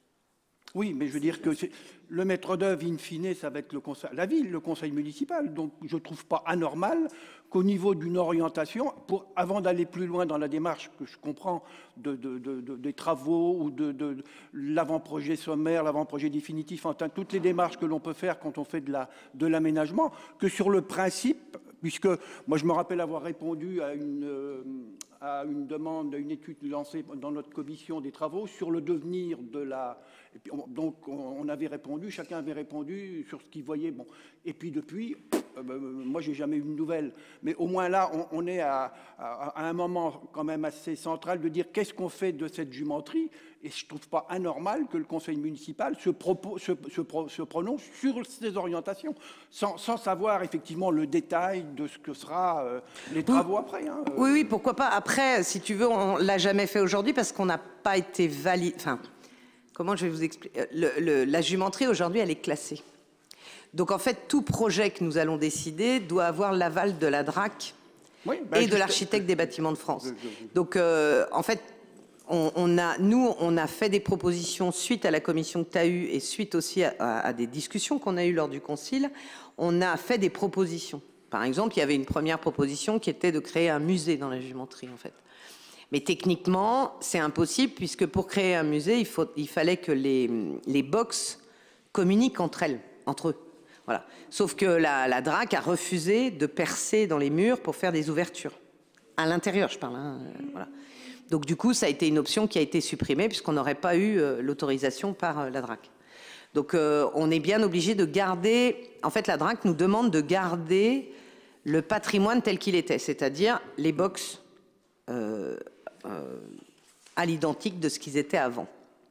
Oui, mais je veux dire que le maître d'œuvre, in fine, ça va être le conseil, la ville, le conseil municipal. Donc, je ne trouve pas anormal qu'au niveau d'une orientation, pour, avant d'aller plus loin dans la démarche que je comprends de, de, de, de, des travaux ou de, de, de l'avant-projet sommaire, l'avant-projet définitif, enfin, toutes les démarches que l'on peut faire quand on fait de la, de l'aménagement, que sur le principe, puisque moi je me rappelle avoir répondu à une, euh, à une demande, à une étude lancée dans notre commission des travaux sur le devenir de la... Et puis on, donc on avait répondu, chacun avait répondu sur ce qu'il voyait. Bon. Et puis depuis, euh, ben, moi j'ai jamais eu de nouvelles. Mais au moins là, on, on est à, à, à un moment quand même assez central de dire qu'est-ce qu'on fait de cette jumenterie. Et je ne trouve pas anormal que le conseil municipal se, propos, se, se, se prononce sur ces orientations, sans, sans savoir effectivement le détail de ce que sera euh, les travaux oui. après. Hein. Oui, oui, pourquoi pas. Après, si tu veux, on ne l'a jamais fait aujourd'hui parce qu'on n'a pas été valide. Enfin, comment je vais vous expliquer le, le, la jumenterie, aujourd'hui, elle est classée. Donc, en fait, tout projet que nous allons décider doit avoir l'aval de la D R A C oui, ben, et de l'architecte des bâtiments de France. Je, je, je... Donc, euh, en fait, On, on a, nous, on a fait des propositions suite à la commission que tu as eue et suite aussi à, à, à des discussions qu'on a eues lors du concile. On a fait des propositions Par exemple, il y avait une première proposition qui était de créer un musée dans la jumenterie, en fait. Mais techniquement, c'est impossible, puisque pour créer un musée, il, faut, il fallait que les, les box communiquent entre elles, entre eux. Voilà. Sauf que la, la D R A C a refusé de percer dans les murs pour faire des ouvertures. À l'intérieur, je parle. Hein, euh, voilà. Donc du coup, ça a été une option qui a été supprimée, puisqu'on n'aurait pas eu euh, l'autorisation par euh, la D R A C. Donc euh, on est bien obligé de garder... En fait, la D R A C nous demande de garder le patrimoine tel qu'il était, c'est-à-dire les box euh, euh, à l'identique de ce qu'ils étaient avant.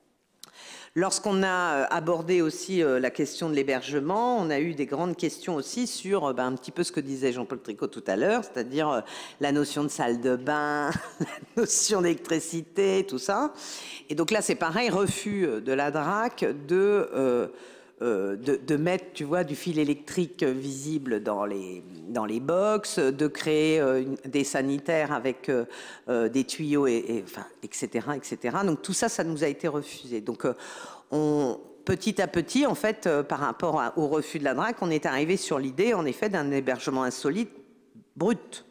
Lorsqu'on a abordé aussi euh, la question de l'hébergement, on a eu des grandes questions aussi sur euh, ben, un petit peu ce que disait Jean-Paul Tricot tout à l'heure, c'est-à-dire euh, la notion de salle de bain, la notion d'électricité, tout ça. Et donc là, c'est pareil, refus de la D R A C de... Euh, Euh, de, de mettre, tu vois, du fil électrique visible dans les, dans les box, de créer euh, une, des sanitaires avec euh, euh, des tuyaux, et, et, enfin, et cetera, et cetera. Donc tout ça, ça nous a été refusé. Donc euh, on, petit à petit, en fait, euh, par rapport à, au refus de la D R A C, on est arrivé sur l'idée, en effet, d'un hébergement insolite brut,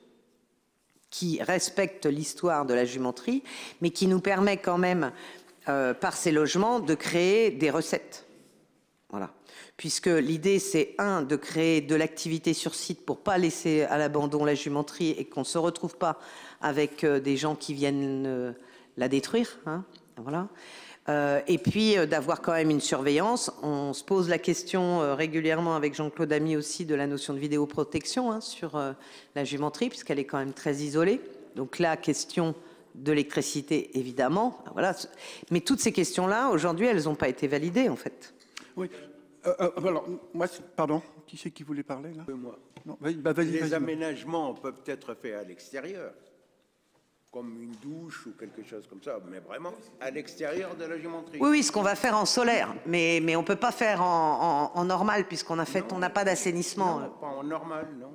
qui respecte l'histoire de la jumenterie, mais qui nous permet quand même, euh, par ces logements, de créer des recettes. Voilà. Puisque l'idée, c'est, un, de créer de l'activité sur site pour ne pas laisser à l'abandon la jumenterie et qu'on ne se retrouve pas avec euh, des gens qui viennent euh, la détruire. Hein, voilà. Euh, et puis, euh, d'avoir quand même une surveillance. On se pose la question euh, régulièrement avec Jean-Claude Ami aussi de la notion de vidéoprotection hein, sur euh, la jumenterie, puisqu'elle est quand même très isolée. Donc la question de l'électricité, évidemment. Voilà. Mais toutes ces questions-là, aujourd'hui, elles n'ont pas été validées, en fait. Oui. Euh, euh, alors, moi, pardon, qui c'est qui voulait parler là? Moi. Non, vas-y, bah, vas-y, Les vas-y. aménagements peuvent être faits à l'extérieur, comme une douche ou quelque chose comme ça, mais vraiment à l'extérieur de la jumenterie. Oui, oui, ce qu'on va faire en solaire, mais, mais on ne peut pas faire en, en, en normal, puisqu'on a fait, on n'a pas d'assainissement. Non, pas en normal, non.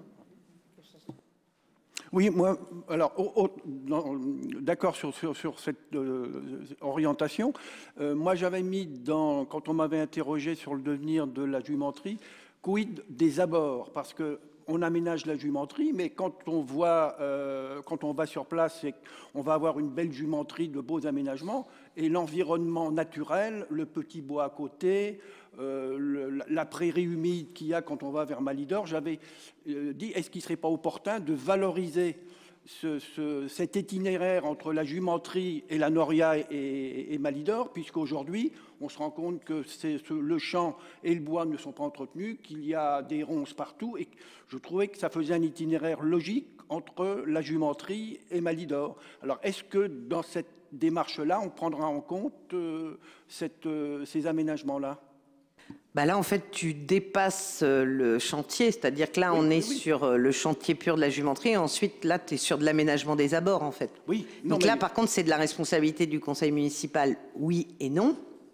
Oui, moi, alors, d'accord sur, sur, sur cette euh, orientation. Euh, moi, j'avais mis dans, quand on m'avait interrogé sur le devenir de la jumenterie, quid des abords, parce que on aménage la jumenterie, mais quand on voit, euh, quand on va sur place, on va avoir une belle jumenterie, de beaux aménagements, et l'environnement naturel, le petit bois à côté, euh, le, la prairie humide qu'il y a quand on va vers Malidor, j'avais euh, dit, est-ce qu'il ne serait pas opportun de valoriser ce, ce, cet itinéraire entre la jumenterie et la Noria et, et, et Malidor, puisqu'aujourd'hui, on se rend compte que c'est, ce, le champ et le bois ne sont pas entretenus, qu'il y a des ronces partout, et je trouvais que ça faisait un itinéraire logique entre la jumenterie et Malidor. Alors, est-ce que dans cette démarche-là, on prendra en compte euh, cette, euh, ces aménagements-là? Bah là, en fait, tu dépasses le chantier, c'est-à-dire que là, oui, on est oui. sur le chantier pur de la jumenterie, et ensuite, là, tu es sur de l'aménagement des abords, en fait. Oui. Non, Donc mais... là, par contre, c'est de la responsabilité du conseil municipal, oui et non.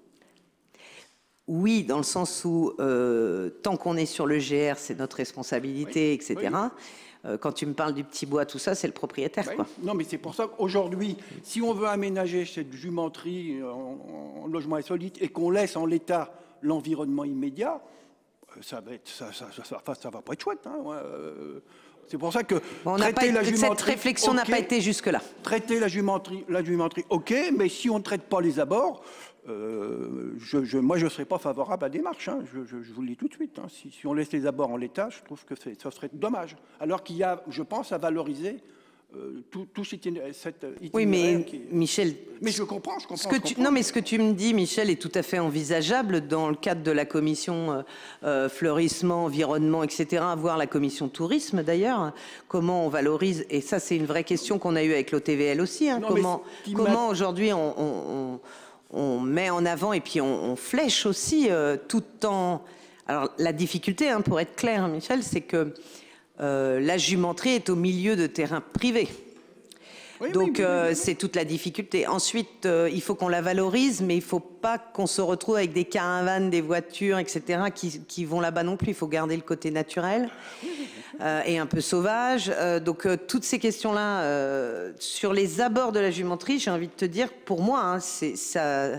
Oui, dans le sens où, euh, tant qu'on est sur le G R, c'est notre responsabilité, oui. et cetera. Oui. Euh, quand tu me parles du petit bois, tout ça, c'est le propriétaire, oui. quoi. Non, mais c'est pour ça qu'aujourd'hui, si on veut aménager cette jumenterie en, en logement insolite et qu'on laisse en l'état l'environnement immédiat, ça va être, ça, ça, ça, ça, ça va pas être chouette. Hein. Euh, c'est pour ça que bon, traiter la jumenterie, cette réflexion okay, n'a pas été jusque-là. Traiter la jumenterie, la jumenterie, ok, mais si on ne traite pas les abords, euh, je, je, moi je ne serais pas favorable à la démarche. Hein. Je, je, je vous le dis tout de suite. Hein. Si, si on laisse les abords en l'état, je trouve que ça serait dommage. Alors qu'il y a, je pense, à valoriser. Euh, tout, tout cet itinéraire. Oui, mais qui... Michel. Mais je comprends, je comprends. Ce que je tu... comprends. Non, mais ce que tu me dis, Michel, est tout à fait envisageable dans le cadre de la commission euh, fleurissement, environnement, et cetera, voire la commission tourisme d'ailleurs. Comment on valorise, et ça, c'est une vraie question qu'on a eue avec l'O T V L aussi. Hein, non, comment comment aujourd'hui on, on, on, on met en avant et puis on, on flèche aussi euh, tout en. Alors, la difficulté, hein, pour être clair, Michel, c'est que. Euh, la jumenterie est au milieu de terrains privés. Oui, Donc, oui, oui, euh, oui. c'est toute la difficulté. Ensuite, euh, il faut qu'on la valorise, mais il ne faut pas qu'on se retrouve avec des caravanes, des voitures, et cetera, qui, qui vont là-bas non plus. Il faut garder le côté naturel euh, et un peu sauvage. Euh, donc, euh, toutes ces questions-là, euh, sur les abords de la jumenterie, j'ai envie de te dire, pour moi, hein, c'est, ça,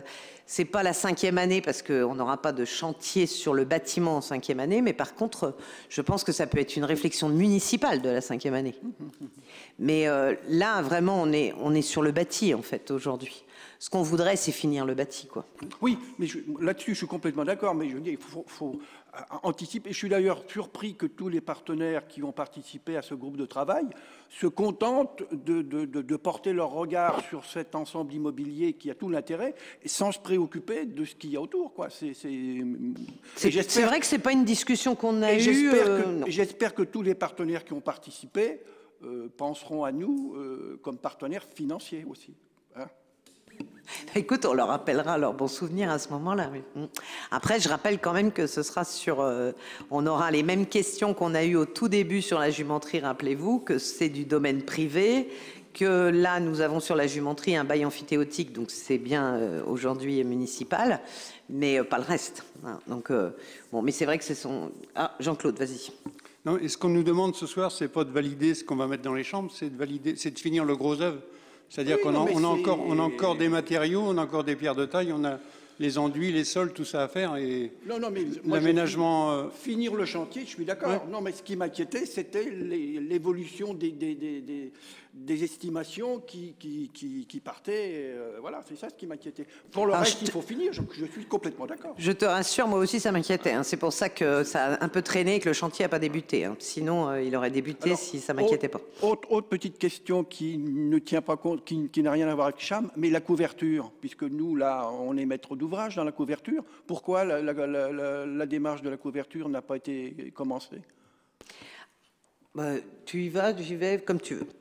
c'est pas la cinquième année parce qu'on n'aura pas de chantier sur le bâtiment en cinquième année, mais par contre, je pense que ça peut être une réflexion municipale de la cinquième année. Mais euh, là, vraiment, on est, on est sur le bâti, en fait, aujourd'hui. Ce qu'on voudrait, c'est finir le bâti, quoi. Oui, mais là-dessus, je suis complètement d'accord, mais je veux dire, il faut, faut anticiper. Je suis d'ailleurs surpris que tous les partenaires qui ont participé à ce groupe de travail se contentent de, de, de, de porter leur regard sur cet ensemble immobilier qui a tout l'intérêt, sans se préoccuper de ce qu'il y a autour, quoi. C'est, c'est... c'est vrai que c'est pas une discussion qu'on a eue. J'espère euh, que, j'espère que tous les partenaires qui ont participé euh, penseront à nous euh, comme partenaires financiers aussi. Hein. Écoute, on leur rappellera leurs bons souvenirs à ce moment-là. Après, je rappelle quand même que ce sera sur... Euh, on aura les mêmes questions qu'on a eues au tout début sur la jumenterie, rappelez-vous, que c'est du domaine privé, que là, nous avons sur la jumenterie un bail amphithéotique, donc c'est bien euh, aujourd'hui municipal, mais euh, pas le reste. Hein. Donc, euh, bon, mais c'est vrai que c'est son... Ah, Jean-Claude, vas-y. Non, et ce qu'on nous demande ce soir, c'est pas de valider ce qu'on va mettre dans les chambres, c'est de valider, c'est de finir le gros œuvre. C'est-à-dire oui, qu'on a, on a, encore, on a encore des matériaux, on a encore des pierres de taille, on a les enduits, les sols, tout ça à faire. Et non, non, mais l'aménagement. Euh... Finir le chantier, je suis d'accord. Ouais. Non, mais ce qui m'inquiétait, c'était l'évolution des, des, des, des, des estimations qui, qui, qui, qui partaient. Euh, voilà, c'est ça ce qui m'inquiétait. Pour le Alors, reste, te... il faut finir, je, je suis complètement d'accord. Je te rassure, moi aussi, ça m'inquiétait. Hein. C'est pour ça que ça a un peu traîné et que le chantier n'a pas débuté. Hein. Sinon, euh, il aurait débuté Alors, si ça ne m'inquiétait pas. Autre, autre petite question qui ne tient pas compte, qui, qui n'a rien à voir avec Cham, mais la couverture, puisque nous, là, on est maître d'ouvrage dans la couverture. Pourquoi la, la, la, la, la démarche de la couverture n'a pas été commencée? Bah, tu y vas, j'y vais, comme tu veux.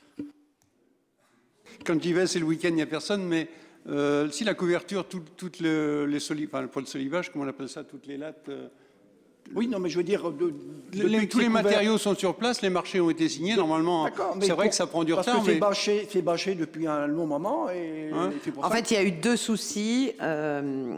Quand j'y vais, c'est le week-end, il n'y a personne, mais euh, si la couverture, toutes tout le, les solivages, enfin, pas le solivage, comment on appelle ça, toutes les lattes... Euh, oui, non, mais je veux dire... De, de les, tous les couvert... matériaux sont sur place, les marchés ont été signés, normalement, c'est vrai que ça prend du parce retard. Parce que mais... bâché, c'est bâché depuis un long moment, et... Hein et pour en ça fait, que... il y a eu deux soucis. Euh...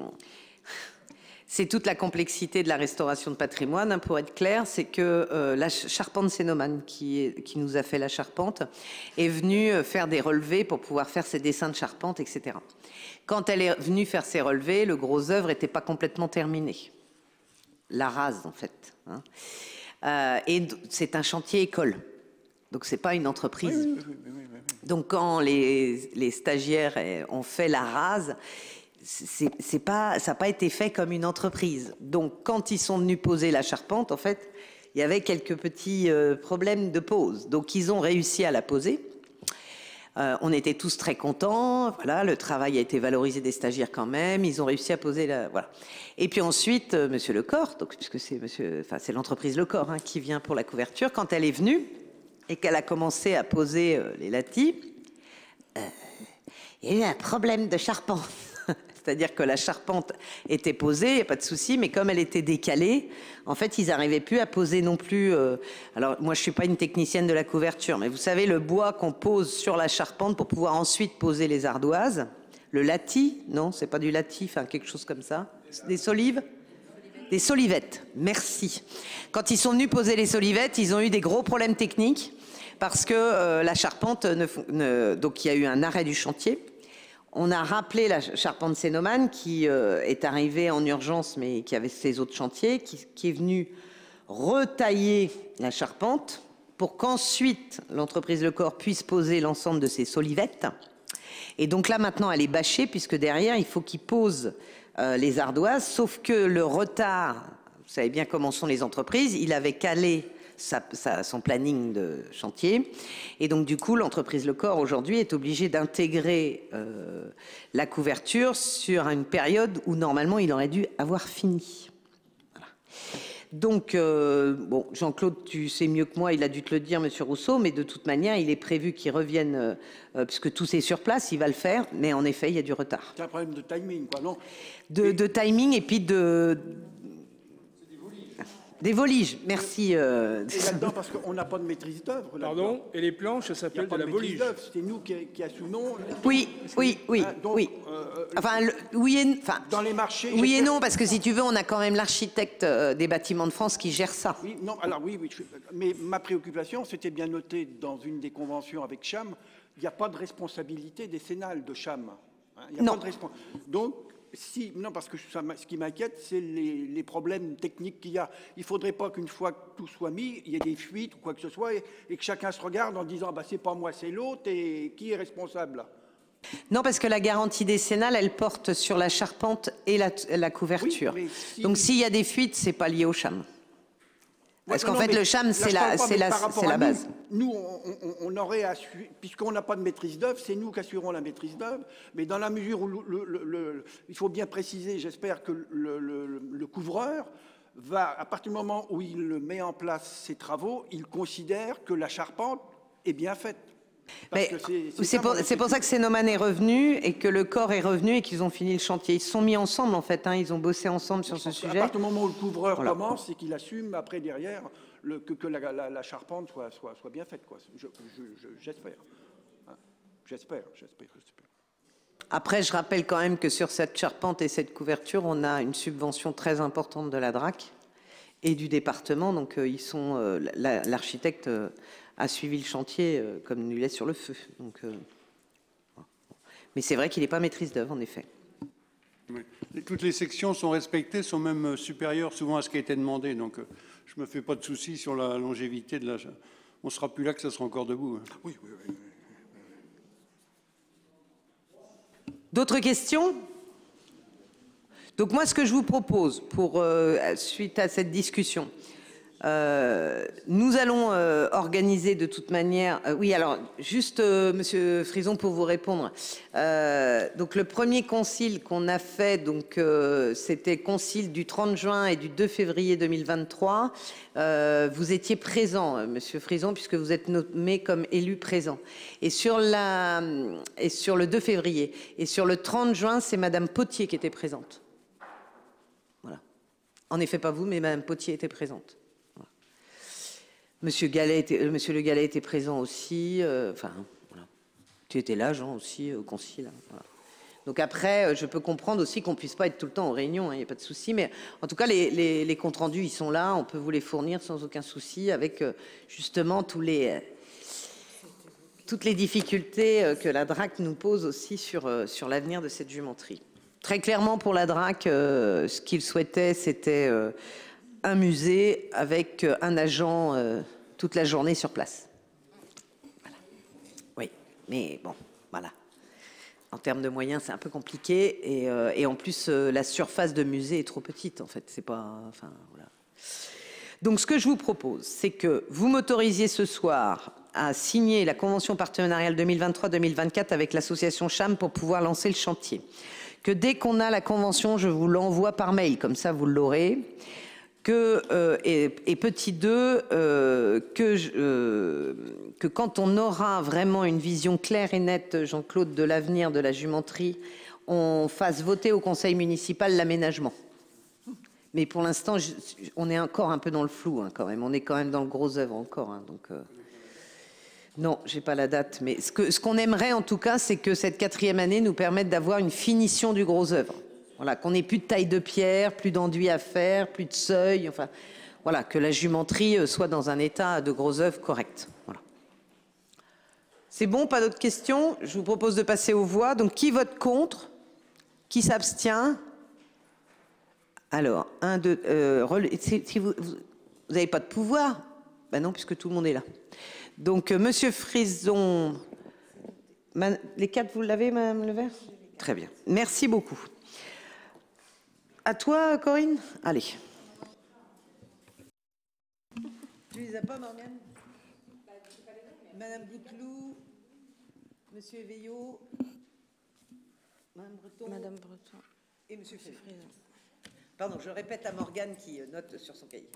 C'est toute la complexité de la restauration de patrimoine, hein, pour être clair, c'est que euh, la charpente Sénomane, qui, est, qui nous a fait la charpente, est venue faire des relevés pour pouvoir faire ses dessins de charpente, et cetera. Quand elle est venue faire ses relevés, le gros œuvre n'était pas complètement terminé. La rase, en fait. Hein. Euh, et c'est un chantier école, donc c'est pas une entreprise. Oui, oui, oui, oui, oui, oui. Donc quand les, les stagiaires ont fait la rase, c'est, c'est pas, ça n'a pas été fait comme une entreprise. Donc, quand ils sont venus poser la charpente, en fait, il y avait quelques petits euh, problèmes de pose. Donc, ils ont réussi à la poser. Euh, on était tous très contents. Voilà, le travail a été valorisé des stagiaires quand même. Ils ont réussi à poser la... Voilà. Et puis ensuite, euh, Monsieur Lecor, donc, puisque c'est, monsieur, enfin, c'est l'entreprise Lecor, hein, qui vient pour la couverture, quand elle est venue et qu'elle a commencé à poser euh, les latis, euh, il y a eu un problème de charpente. C'est-à-dire que la charpente était posée, il n'y a pas de souci, mais comme elle était décalée, en fait, ils n'arrivaient plus à poser non plus... Euh, alors, moi, je ne suis pas une technicienne de la couverture, mais vous savez, le bois qu'on pose sur la charpente pour pouvoir ensuite poser les ardoises, le latis, non, c'est pas du latis, enfin, quelque chose comme ça. Des solives ? Des solivettes, merci. Quand ils sont venus poser les solivettes, ils ont eu des gros problèmes techniques parce que euh, la charpente... Ne, ne, donc, il y a eu un arrêt du chantier. On a rappelé la charpente Sénomane qui euh, est arrivée en urgence, mais qui avait ses autres chantiers, qui, qui est venue retailler la charpente pour qu'ensuite l'entreprise Lecor puisse poser l'ensemble de ses solivettes. Et donc là, maintenant, elle est bâchée, puisque derrière, il faut qu'il pose euh, les ardoises, sauf que le retard, vous savez bien comment sont les entreprises, il avait calé Sa, sa, son planning de chantier. Et donc, du coup, l'entreprise Lecor, aujourd'hui, est obligée d'intégrer euh, la couverture sur une période où, normalement, il aurait dû avoir fini. Voilà. Donc, euh, bon, Jean-Claude, tu sais mieux que moi, il a dû te le dire, Monsieur Rousseau, mais de toute manière, il est prévu qu'il revienne, euh, puisque tout est sur place, il va le faire, mais en effet, il y a du retard. C'est un problème de timing, quoi, non ? De, de timing et puis de... Des voliges, merci. Euh... Et là-dedans, parce qu'on n'a pas de maîtrise d'œuvre. Pardon, et les planches, ça s'appelle de la volige. C'est nous qui, qui assumons. Oui, oui, oui, hein, donc, oui. Euh, enfin, le, oui et enfin. Dans les marchés. Oui et non, parce que si tu veux, on a quand même l'architecte euh, des bâtiments de France qui gère ça. Oui, non, alors oui, oui. Je, mais ma préoccupation, c'était bien noté dans une des conventions avec Cham. Il n'y a pas de responsabilité décennale de Cham. Hein, il y a non. Pas de respons... Donc. Si, non, parce que ça, ce qui m'inquiète, c'est les, les problèmes techniques qu'il y a. Il ne faudrait pas qu'une fois que tout soit mis, il y ait des fuites ou quoi que ce soit, et, et que chacun se regarde en disant bah, « c'est pas moi, c'est l'autre », et qui est responsable là? Non, parce que la garantie décennale, elle porte sur la charpente et la, la couverture. Oui, si... Donc s'il y a des fuites, ce n'est pas lié au C H A M. Parce Ouais, qu'en non, fait, le C H A M, c'est la, c'est la, c'est la base. Nous, nous on, on, on aurait assuré, puisqu'on n'a pas de maîtrise d'œuvre, c'est nous qui assurons la maîtrise d'œuvre, mais dans la mesure où le, le, le, le, il faut bien préciser, j'espère que le, le, le couvreur va, à partir du moment où il met en place ses travaux, il considère que la charpente est bien faite. C'est pour, pour ça que Cénoman est revenu et que le corps est revenu et qu'ils ont fini le chantier. Ils se sont mis ensemble, en fait. Hein, ils ont bossé ensemble sur ce à sujet. À partir du moment où le couvreur voilà. commence, c'est qu'il assume après, derrière, le, que, que la, la, la charpente soit, soit, soit bien faite. J'espère. Je, je, j'espère, j'espère, j'espère. Après, je rappelle quand même que sur cette charpente et cette couverture, on a une subvention très importante de la D R A C et du département. Donc, euh, ils sont euh, l'architecte... Euh, a suivi le chantier euh, comme du lait sur le feu. Donc, euh, mais c'est vrai qu'il n'est pas maîtrise d'œuvre, en effet. Oui. Et toutes les sections sont respectées, sont même supérieures souvent à ce qui a été demandé. Donc, euh, je ne me fais pas de soucis sur la longévité de la... On ne sera plus là que ça sera encore debout. Hein. Oui, oui, oui. D'autres questions? Donc moi, ce que je vous propose, pour, euh, suite à cette discussion, Euh, nous allons euh, organiser de toute manière... Euh, oui, alors, juste, euh, Monsieur Frison, pour vous répondre. Euh, donc, le premier concile qu'on a fait, donc, euh, c'était concile du trente juin et du deux février deux mille vingt-trois. Euh, vous étiez présent, euh, Monsieur Frison, puisque vous êtes nommé comme élu présent. Et sur, la, et sur le deux février. Et sur le trente juin, c'est Madame Potier qui était présente. Voilà. En effet, pas vous, mais Madame Potier était présente. Monsieur, Gallet était, Monsieur Le Gallet était présent aussi. Euh, enfin, voilà. Tu étais là, Jean, aussi, au concile. Hein, voilà. Donc après, je peux comprendre aussi qu'on ne puisse pas être tout le temps en réunion, il hein, n'y a pas de souci. Mais en tout cas, les, les, les comptes rendus, ils sont là. On peut vous les fournir sans aucun souci avec euh, justement tous les, euh, toutes les difficultés euh, que la D R A C nous pose aussi sur, euh, sur l'avenir de cette jumenterie. Très clairement, pour la D R A C, euh, ce qu'ils souhaitaient, c'était... Euh, un musée avec un agent euh, toute la journée sur place. Voilà. Oui, mais bon, voilà. En termes de moyens, c'est un peu compliqué. Et, euh, et en plus, euh, la surface de musée est trop petite, en fait. C'est pas... Enfin, voilà. Donc, ce que je vous propose, c'est que vous m'autorisiez ce soir à signer la convention partenariale deux mille vingt-trois deux mille vingt-quatre avec l'association C H A M pour pouvoir lancer le chantier. Que dès qu'on a la convention, je vous l'envoie par mail. Comme ça, vous l'aurez. Que, euh, et, et petit deux, euh, que, euh, que quand on aura vraiment une vision claire et nette, Jean-Claude, de l'avenir de la jumenterie, on fasse voter au conseil municipal l'aménagement. Mais pour l'instant, on est encore un peu dans le flou, hein, quand même. On est quand même dans le gros œuvre encore. Hein, donc, euh, non, j'ai pas la date. Mais ce que, ce qu'on aimerait, en tout cas, c'est que cette quatrième année nous permette d'avoir une finition du gros œuvre. Voilà, qu'on n'ait plus de taille de pierre, plus d'enduit à faire, plus de seuil, enfin, voilà, que la jumenterie soit dans un état de gros œuvre correct. Voilà. C'est bon, pas d'autres questions? Je vous propose de passer aux voix. Donc, qui vote contre? Qui s'abstient? Alors, un, deux, euh, si vous n'avez pas de pouvoir? Ben non, puisque tout le monde est là. Donc, euh, Monsieur Frison, man, les quatre, vous l'avez, Madame Levert? Très bien. Merci beaucoup. À toi, Corinne. Allez. Tu les as pas, Morgane? Madame Bouteloup, Monsieur Éveillot, Madame Breton, Madame Breton et Monsieur Frison. Pardon, je répète à Morgane qui note sur son cahier.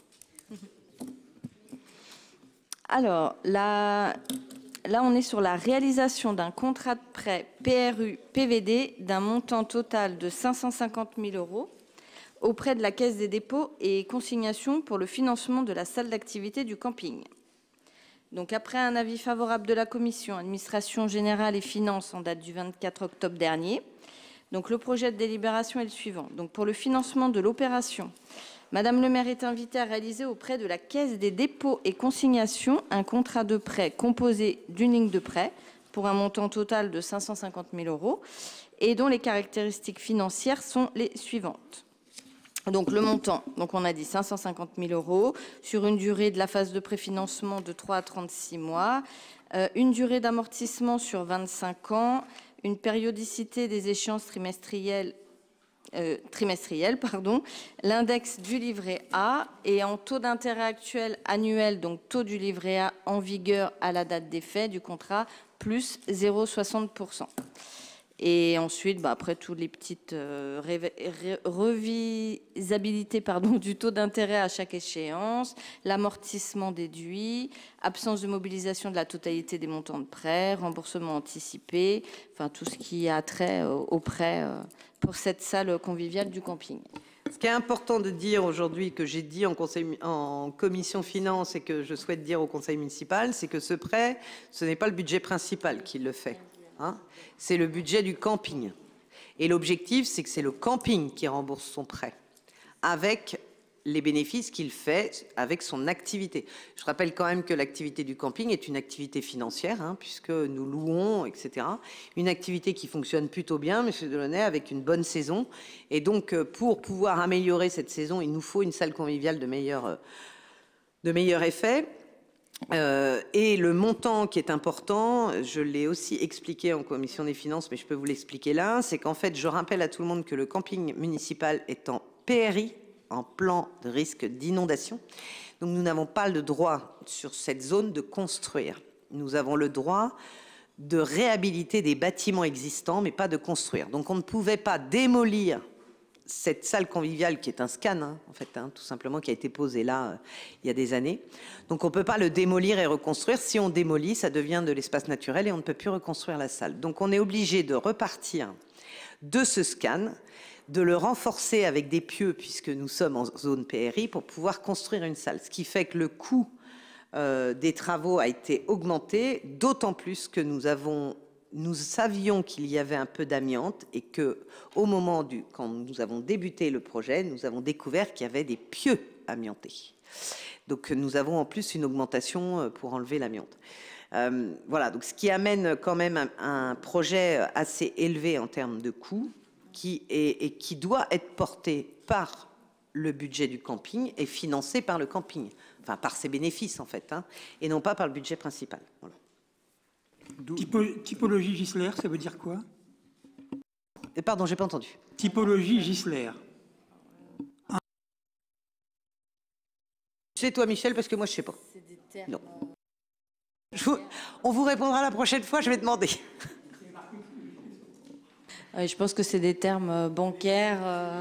Alors, là, là, on est sur la réalisation d'un contrat de prêt P R U P V D d'un montant total de cinq cent cinquante mille euros auprès de la Caisse des dépôts et consignations pour le financement de la salle d'activité du camping. Donc, après un avis favorable de la Commission administration générale et finances en date du vingt-quatre octobre dernier, donc le projet de délibération est le suivant. Donc, pour le financement de l'opération, Madame le maire est invitée à réaliser auprès de la Caisse des dépôts et consignations un contrat de prêt composé d'une ligne de prêt pour un montant total de cinq cent cinquante mille euros et dont les caractéristiques financières sont les suivantes. Donc le montant, donc on a dit cinq cent cinquante mille euros sur une durée de la phase de préfinancement de trois à trente-six mois, euh, une durée d'amortissement sur vingt-cinq ans, une périodicité des échéances trimestrielles, euh, trimestrielles pardon, l'index du livret A et en taux d'intérêt actuel annuel, donc taux du livret A en vigueur à la date d'effet du contrat, plus zéro virgule soixante pour cent. Et ensuite, bah, après, toutes les petites euh, revisabilités pardon, du taux d'intérêt à chaque échéance, l'amortissement déduit, absence de mobilisation de la totalité des montants de prêt, remboursement anticipé, enfin tout ce qui a trait euh, au prêt euh, pour cette salle conviviale du camping. Ce qui est important de dire aujourd'hui, que j'ai dit en, conseil, en commission finance et que je souhaite dire au conseil municipal, c'est que ce prêt, ce n'est pas le budget principal qui le fait. Hein, c'est le budget du camping. Et l'objectif, c'est que c'est le camping qui rembourse son prêt avec les bénéfices qu'il fait avec son activité. Je rappelle quand même que l'activité du camping est une activité financière, hein, puisque nous louons, et cetera. Une activité qui fonctionne plutôt bien, Monsieur Delaunay, avec une bonne saison. Et donc, pour pouvoir améliorer cette saison, il nous faut une salle conviviale de meilleur, de meilleur effet. Euh, et le montant qui est important, je l'ai aussi expliqué en commission des finances, mais je peux vous l'expliquer là, c'est qu'en fait, je rappelle à tout le monde que le camping municipal est en P R I, en plan de risque d'inondation. Donc nous n'avons pas le droit sur cette zone de construire. Nous avons le droit de réhabiliter des bâtiments existants, mais pas de construire. Donc on ne pouvait pas démolir cette salle conviviale qui est un scan, hein, en fait, hein, tout simplement, qui a été posée là euh, il y a des années. Donc on ne peut pas le démolir et reconstruire. Si on démolit, ça devient de l'espace naturel et on ne peut plus reconstruire la salle. Donc on est obligé de repartir de ce scan, de le renforcer avec des pieux, puisque nous sommes en zone P R I, pour pouvoir construire une salle. Ce qui fait que le coût euh, des travaux a été augmenté, d'autant plus que nous avons... Nous savions qu'il y avait un peu d'amiante et que, au moment du, quand nous avons débuté le projet, nous avons découvert qu'il y avait des pieux amiantés. Donc, nous avons en plus une augmentation pour enlever l'amiante. Euh, voilà, donc ce qui amène quand même un, un projet assez élevé en termes de coûts, qui est, et qui doit être porté par le budget du camping et financé par le camping, enfin par ses bénéfices en fait, hein, et non pas par le budget principal. Voilà. Typo, typologie Gisler, ça veut dire quoi? Et pardon, j'ai pas entendu. Typologie Gisler. Un... C'est toi, Michel, parce que moi, je sais pas. Non. Je vous... On vous répondra la prochaine fois, je vais demander. Oui, je pense que c'est des termes bancaires. Euh...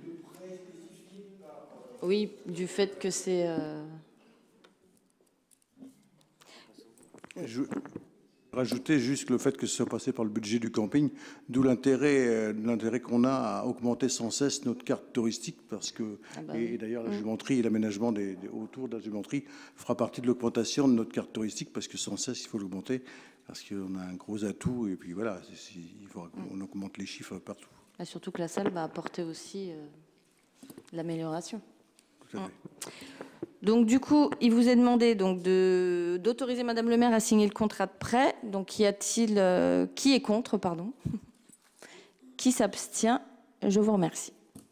Oui, du fait que c'est... Euh... Je... Rajouter juste le fait que ce soit passé par le budget du camping, d'où l'intérêt euh, l'intérêt qu'on a à augmenter sans cesse notre carte touristique, parce que, ah bah, et, et d'ailleurs la jumenterie et l'aménagement des, des, autour de la jumenterie fera partie de l'augmentation de notre carte touristique, parce que sans cesse il faut l'augmenter, parce qu'on a un gros atout, et puis voilà, c'est, c'est, il faut qu'on augmente les chiffres partout. Et surtout que la salle va apporter aussi euh, l'amélioration. Tout à fait. Donc du coup, il vous est demandé donc de d'autoriser Madame le maire à signer le contrat de prêt. Donc y a-t-il euh, qui est contre, pardon, qui s'abstient? Je vous remercie.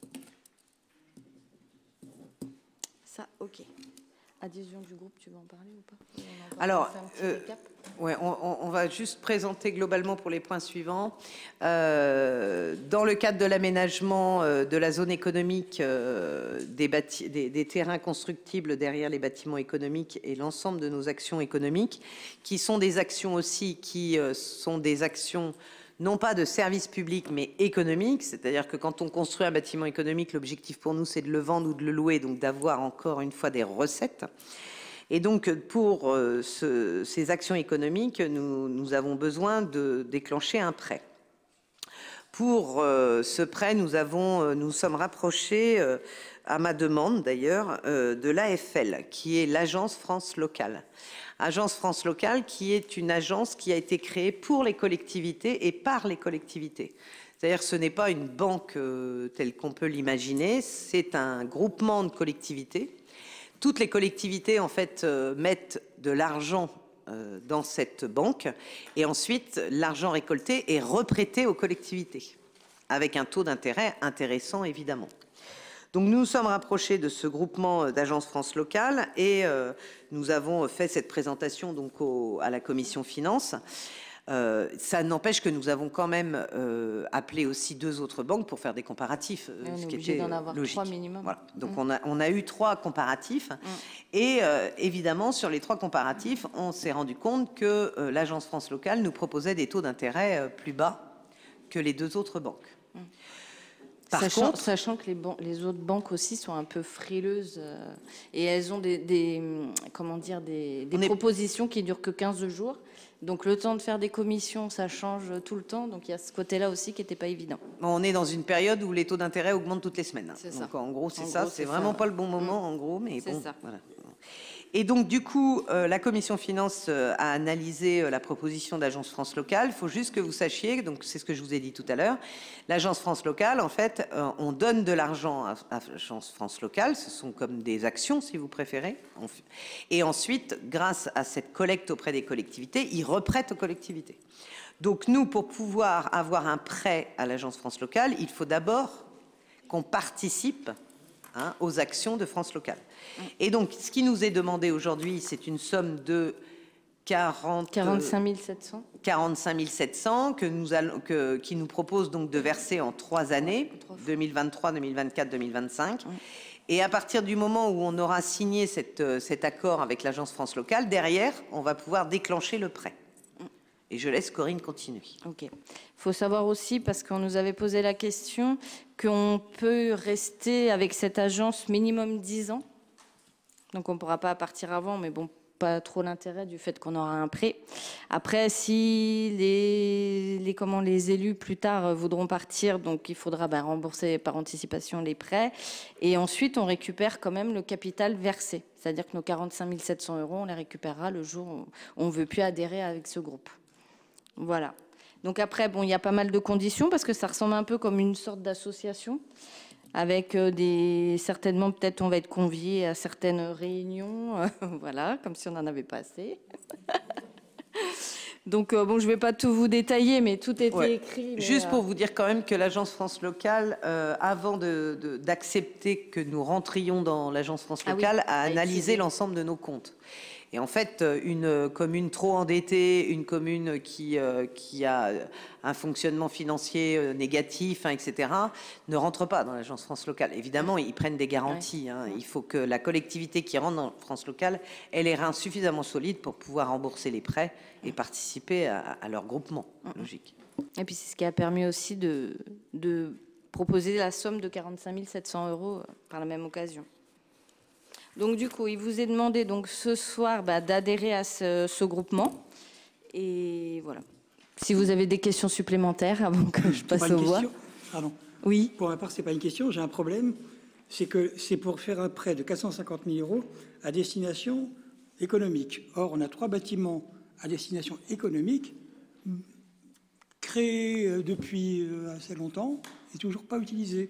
Ça, ok. Adhésion du groupe, tu veux en parler ou pas? Alors, euh, ouais, on, on va juste présenter globalement pour les points suivants. Euh, dans le cadre de l'aménagement euh, de la zone économique euh, des, bâti des, des terrains constructibles derrière les bâtiments économiques et l'ensemble de nos actions économiques, qui sont des actions aussi qui euh, sont des actions non pas de service public, mais économique. C'est-à-dire que quand on construit un bâtiment économique, l'objectif pour nous, c'est de le vendre ou de le louer, donc d'avoir encore une fois des recettes. Et donc, pour euh, ce, ces actions économiques, nous, nous avons besoin de déclencher un prêt. Pour euh, ce prêt, nous avons, euh, nous sommes rapprochés, euh, à ma demande d'ailleurs, euh, de l'A F L, qui est l'Agence France Locale. Agence France Locale, qui est une agence qui a été créée pour les collectivités et par les collectivités. C'est-à-dire que ce n'est pas une banque euh, telle qu'on peut l'imaginer, c'est un groupement de collectivités. Toutes les collectivités, en fait, euh, mettent de l'argent euh, dans cette banque. Et ensuite, l'argent récolté est reprêté aux collectivités, avec un taux d'intérêt intéressant, évidemment. Donc nous nous sommes rapprochés de ce groupement d'agences France locale et euh, nous avons fait cette présentation donc au, à la commission finances. Euh, ça n'empêche que nous avons quand même euh, appelé aussi deux autres banques pour faire des comparatifs, euh, on ce est qui obligé était d'en avoir logique. trois minimum. Voilà. Donc Mm. on, a, on a eu trois comparatifs Mm. et euh, évidemment sur les trois comparatifs, on s'est rendu compte que euh, l'agence France locale nous proposait des taux d'intérêt euh, plus bas que les deux autres banques. Mm. Par sachant, contre, sachant que les, ban les autres banques aussi sont un peu frileuses euh, et elles ont des, des comment dire des, des propositions qui durent que quinze jours. Donc le temps de faire des commissions, ça change tout le temps. Donc il y a ce côté-là aussi qui n'était pas évident. On est dans une période où les taux d'intérêt augmentent toutes les semaines. C'est Donc ça. en gros, c'est En ça. gros, C'est c'est vraiment ça. pas le bon moment, Mmh. en gros, mais C'est bon. ça. Voilà. Et donc, du coup, euh, la commission finances euh, a analysé euh, la proposition d'Agence France locale. Il faut juste que vous sachiez, donc c'est ce que je vous ai dit tout à l'heure, l'Agence France locale, en fait, euh, on donne de l'argent à, à l'Agence France locale, ce sont comme des actions, si vous préférez. On, et ensuite, grâce à cette collecte auprès des collectivités, ils reprêtent aux collectivités. Donc nous, pour pouvoir avoir un prêt à l'Agence France locale, il faut d'abord qu'on participe Hein, aux actions de France locale. Et donc, ce qui nous est demandé aujourd'hui, c'est une somme de quarante, quarante-cinq mille sept cents. quarante-cinq mille sept cents que nous allons, que, qui nous propose donc de verser en trois années, deux mille vingt-trois, deux mille vingt-quatre, deux mille vingt-cinq. Ouais. Et à partir du moment où on aura signé cette, cet accord avec l'Agence France locale, derrière, on va pouvoir déclencher le prêt. Et je laisse Corinne continuer. Ok. Il faut savoir aussi, parce qu'on nous avait posé la question, qu'on peut rester avec cette agence minimum dix ans. Donc on ne pourra pas partir avant, mais bon, pas trop l'intérêt du fait qu'on aura un prêt. Après, si les, les, comment, les élus plus tard voudront partir, donc il faudra bah, rembourser par anticipation les prêts. Et ensuite, on récupère quand même le capital versé. C'est-à-dire que nos quarante-cinq mille sept cents euros, on les récupérera le jour où on ne veut plus adhérer avec ce groupe. Voilà. Donc après, bon, il y a pas mal de conditions parce que ça ressemble un peu comme une sorte d'association avec euh, des... Certainement, peut-être, on va être conviés à certaines réunions. Euh, voilà, comme si on n'en avait pas assez. Donc, euh, bon, je ne vais pas tout vous détailler, mais tout était ouais. écrit. Mais, Juste euh... pour vous dire quand même que l'Agence France locale, euh, avant de, de, d'accepter que nous rentrions dans l'Agence France locale, ah oui, a analysé l'ensemble de nos comptes. Et en fait, une commune trop endettée, une commune qui, euh, qui a un fonctionnement financier négatif, hein, et cetera, ne rentre pas dans l'Agence France locale. Évidemment, ils prennent des garanties. Hein. Il faut que la collectivité qui rentre dans France locale ait les reins suffisamment solides pour pouvoir rembourser les prêts et participer à, à leur groupement. Logique. Et puis, c'est ce qui a permis aussi de, de proposer la somme de quarante-cinq mille sept cents euros par la même occasion. Donc du coup, il vous est demandé donc ce soir bah, d'adhérer à ce, ce groupement. Et voilà. Si vous avez des questions supplémentaires avant que je passe aux voix. Pardon. Oui. Pour ma part, c'est pas une question. J'ai un problème. C'est que c'est pour faire un prêt de quatre cent cinquante mille euros à destination économique. Or, on a trois bâtiments à destination économique créés depuis assez longtemps et toujours pas utilisés.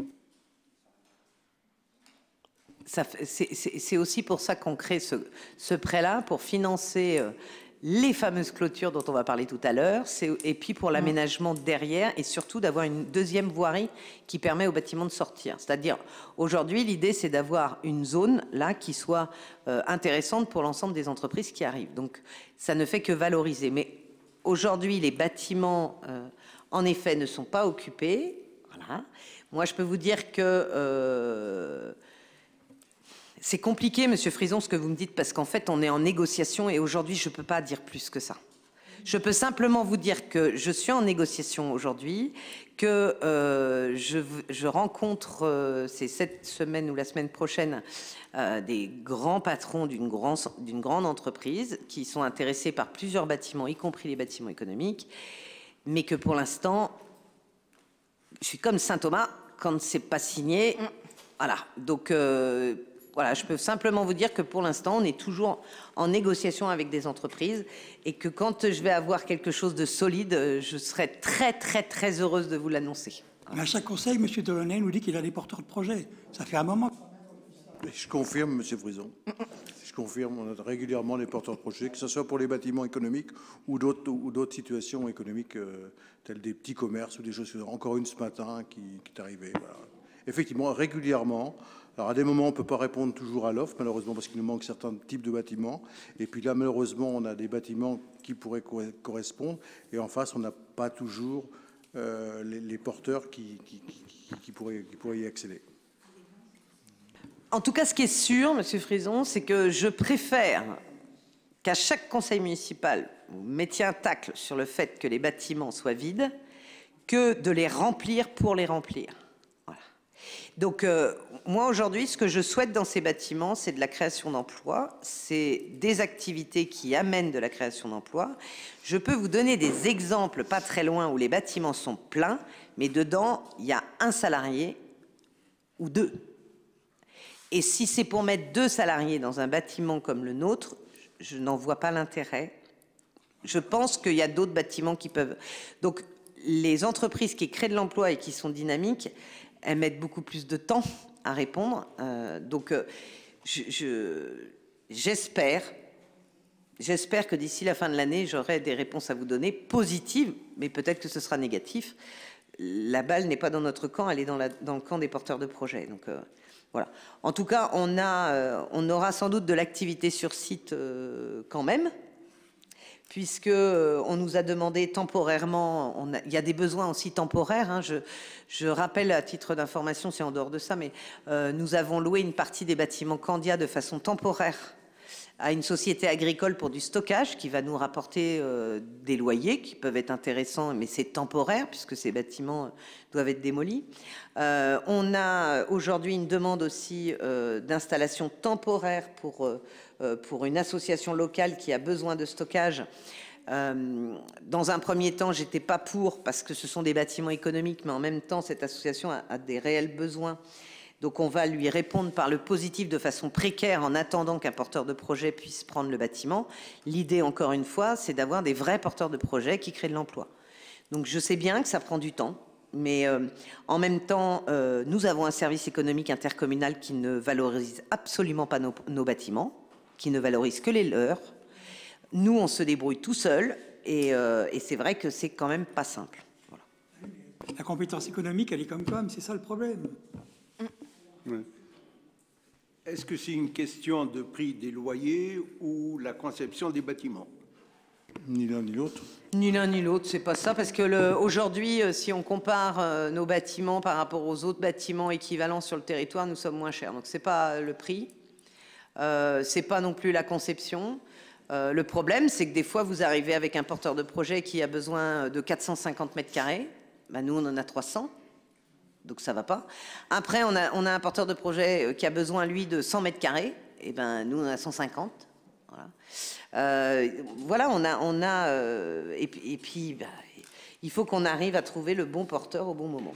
C'est aussi pour ça qu'on crée ce, ce prêt-là, pour financer euh, les fameuses clôtures dont on va parler tout à l'heure, et puis pour l'aménagement derrière, et surtout d'avoir une deuxième voirie qui permet aux bâtiments de sortir. C'est-à-dire, aujourd'hui, l'idée, c'est d'avoir une zone, là, qui soit euh, intéressante pour l'ensemble des entreprises qui arrivent. Donc, ça ne fait que valoriser. Mais aujourd'hui, les bâtiments, euh, en effet, ne sont pas occupés. Voilà. Moi, je peux vous dire que... Euh, c'est compliqué, Monsieur Frison, ce que vous me dites, parce qu'en fait, on est en négociation et aujourd'hui, je ne peux pas dire plus que ça. Je peux simplement vous dire que je suis en négociation aujourd'hui, que euh, je, je rencontre, euh, c'est cette semaine ou la semaine prochaine, euh, des grands patrons d'une grand, d'une grande entreprise qui sont intéressés par plusieurs bâtiments, y compris les bâtiments économiques, mais que pour l'instant, je suis comme Saint Thomas, quand c'est pas signé, voilà. Donc... Euh, Voilà, je peux simplement vous dire que pour l'instant, on est toujours en négociation avec des entreprises et que quand je vais avoir quelque chose de solide, je serai très, très, très heureuse de vous l'annoncer. À chaque conseil, M. Delaunay nous dit qu'il a des porteurs de projets. Ça fait un moment. Je confirme, M. Frison. Je confirme, on a régulièrement les porteurs de projets, que ce soit pour les bâtiments économiques ou d'autres ou d'autres situations économiques, euh, telles des petits commerces ou des choses. Encore une ce matin qui, qui est arrivée. Voilà. Effectivement, régulièrement. Alors, à des moments, on ne peut pas répondre toujours à l'offre, malheureusement, parce qu'il nous manque certains types de bâtiments. Et puis là, malheureusement, on a des bâtiments qui pourraient co correspondre. Et en face, on n'a pas toujours euh, les, les porteurs qui, qui, qui, qui, pourraient, qui pourraient y accéder. En tout cas, ce qui est sûr, Monsieur Frison, c'est que je préfère qu'à chaque conseil municipal, vous mettiez un tacle sur le fait que les bâtiments soient vides, que de les remplir pour les remplir. Voilà. Donc, euh, moi, aujourd'hui, ce que je souhaite dans ces bâtiments, c'est de la création d'emplois, c'est des activités qui amènent de la création d'emplois. Je peux vous donner des exemples pas très loin où les bâtiments sont pleins, mais dedans, il y a un salarié ou deux. Et si c'est pour mettre deux salariés dans un bâtiment comme le nôtre, je n'en vois pas l'intérêt. Je pense qu'il y a d'autres bâtiments qui peuvent... Donc, les entreprises qui créent de l'emploi et qui sont dynamiques, elles mettent beaucoup plus de temps à répondre. Euh, donc, euh, je, je, j'espère, j'espère que d'ici la fin de l'année, j'aurai des réponses à vous donner positives, mais peut-être que ce sera négatif. La balle n'est pas dans notre camp, elle est dans, la, dans le camp des porteurs de projets. Donc, euh, voilà. En tout cas, on, a, euh, on aura sans doute de l'activité sur site euh, quand même, puisque euh, on nous a demandé temporairement, on a, il y a des besoins aussi temporaires. Hein, je, je rappelle à titre d'information, c'est en dehors de ça, mais euh, nous avons loué une partie des bâtiments Candia de façon temporaire à une société agricole pour du stockage qui va nous rapporter euh, des loyers qui peuvent être intéressants, mais c'est temporaire puisque ces bâtiments doivent être démolis. Euh, on a aujourd'hui une demande aussi euh, d'installation temporaire pour, euh, pour une association locale qui a besoin de stockage. Euh, dans un premier temps, j'étais pas pour parce que ce sont des bâtiments économiques, mais en même temps, cette association a, a des réels besoins. Donc on va lui répondre par le positif de façon précaire en attendant qu'un porteur de projet puisse prendre le bâtiment. L'idée, encore une fois, c'est d'avoir des vrais porteurs de projet qui créent de l'emploi. Donc je sais bien que ça prend du temps, mais euh, en même temps, euh, nous avons un service économique intercommunal qui ne valorise absolument pas nos, nos bâtiments, qui ne valorise que les leurs. Nous, on se débrouille tout seul et, euh, et c'est vrai que c'est quand même pas simple. Voilà. La compétence économique, elle est comme comme, c'est ça le problème. Oui. Est-ce que c'est une question de prix des loyers ou la conception des bâtiments? Ni l'un ni l'autre. Ni l'un ni l'autre, c'est pas ça, parce que aujourd'hui, si on compare euh, nos bâtiments par rapport aux autres bâtiments équivalents sur le territoire, nous sommes moins chers. Donc c'est pas le prix, euh, c'est pas non plus la conception. Euh, le problème, c'est que des fois, vous arrivez avec un porteur de projet qui a besoin de quatre cent cinquante mètres carrés. Ben, nous, on en a trois cents. Donc ça va pas. Après, on a, on a un porteur de projet qui a besoin, lui, de cent mètres carrés. Et ben, nous, on a cent cinquante. Voilà. Euh, voilà, on a, on a, euh, et puis, et puis bah, il faut qu'on arrive à trouver le bon porteur au bon moment.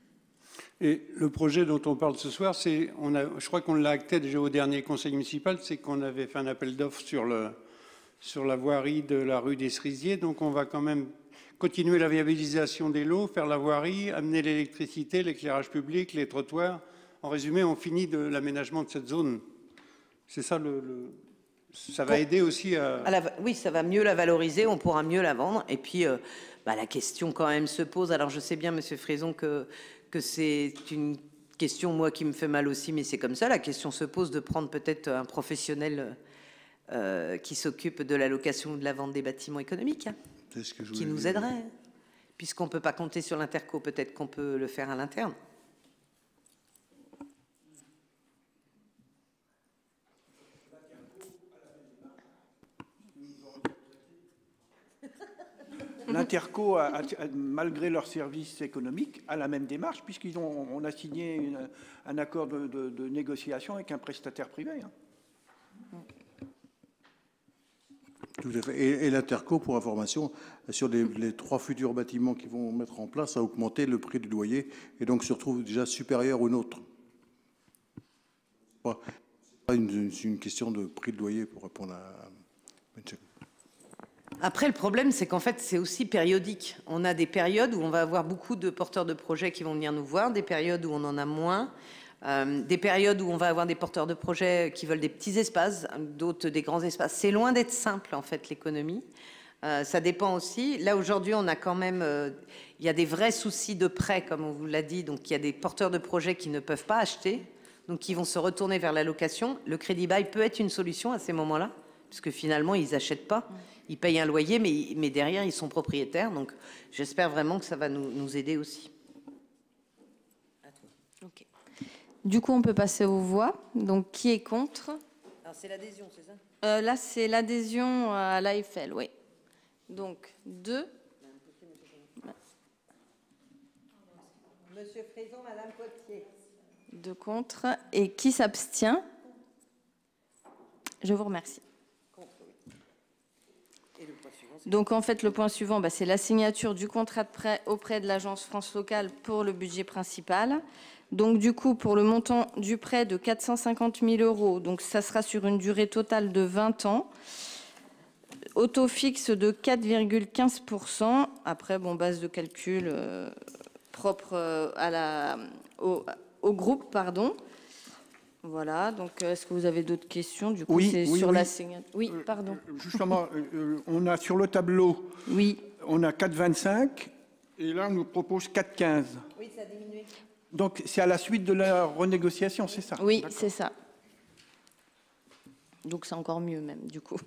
Et le projet dont on parle ce soir, c'est, on a, je crois qu'on l'a acté déjà au dernier conseil municipal, c'est qu'on avait fait un appel d'offres sur le, sur la voirie de la rue des Cerisiers. Donc on va quand même continuer la viabilisation des lots, faire la voirie, amener l'électricité, l'éclairage public, les trottoirs. En résumé, on finit de l'aménagement de cette zone. C'est ça le... le... Ça va aider aussi à... à la... Oui, ça va mieux la valoriser, on pourra mieux la vendre. Et puis, euh, bah, la question quand même se pose. Alors, je sais bien, Monsieur Frison, que, que c'est une question, moi, qui me fait mal aussi, mais c'est comme ça. La question se pose de prendre peut-être un professionnel euh, qui s'occupe de la location ou de la vente des bâtiments économiques. Hein. C'est ce que je qui nous dire. aiderait. Puisqu'on ne peut pas compter sur l'interco, peut-être qu'on peut le faire à l'interne. L'Interco, a, a, malgré leur service économique, a la même démarche, puisqu'ils ont, on a signé une, un accord de, de, de négociation avec un prestataire privé. Hein. Tout à fait. Et, et l'Interco, pour information, sur les, les trois futurs bâtiments qu'ils vont mettre en place, a augmenté le prix du loyer et donc se retrouve déjà supérieur au nôtre. Ce n'est pas une, une question de prix de loyer pour répondre à M. Après, le problème, c'est qu'en fait, c'est aussi périodique. On a des périodes où on va avoir beaucoup de porteurs de projets qui vont venir nous voir, des périodes où on en a moins. Euh, des périodes où on va avoir des porteurs de projets qui veulent des petits espaces, d'autres des grands espaces. C'est loin d'être simple, en fait, l'économie. Euh, ça dépend aussi. Là, aujourd'hui, on a quand même... Euh, il y a des vrais soucis de prêt, comme on vous l'a dit. Donc, il y a des porteurs de projets qui ne peuvent pas acheter, donc qui vont se retourner vers la location. Le crédit bail peut être une solution à ces moments-là, puisque finalement, ils n'achètent pas. Ils payent un loyer, mais, mais derrière, ils sont propriétaires. Donc, j'espère vraiment que ça va nous, nous aider aussi. Okay. Du coup, on peut passer aux voix. Donc, qui est contre? Alors, c'est l'adhésion, c'est ça? euh, Là, c'est l'adhésion à l'A F L, oui. Donc, deux. Monsieur Frison, Madame Potier. Deux contre. Et qui s'abstient? Je vous remercie. Donc, en fait, le point suivant, bah, c'est la signature du contrat de prêt auprès de l'Agence France Locale pour le budget principal. Donc, du coup, pour le montant du prêt de quatre cent cinquante mille euros, donc ça sera sur une durée totale de vingt ans. Auto fixe de quatre virgule quinze pour cent. Après, bon, base de calcul euh, propre euh, à la, au, au groupe, pardon. Voilà, donc est-ce que vous avez d'autres questions? Du coup, oui, c'est oui, sur oui. la signature. Oui, pardon. Euh, justement, euh, on a sur le tableau, oui. on a quatre virgule vingt-cinq et là, on nous propose quatre virgule quinze. Oui, ça a diminué. Donc, c'est à la suite de la renégociation, c'est ça? Oui, c'est ça. Donc, c'est encore mieux même, du coup.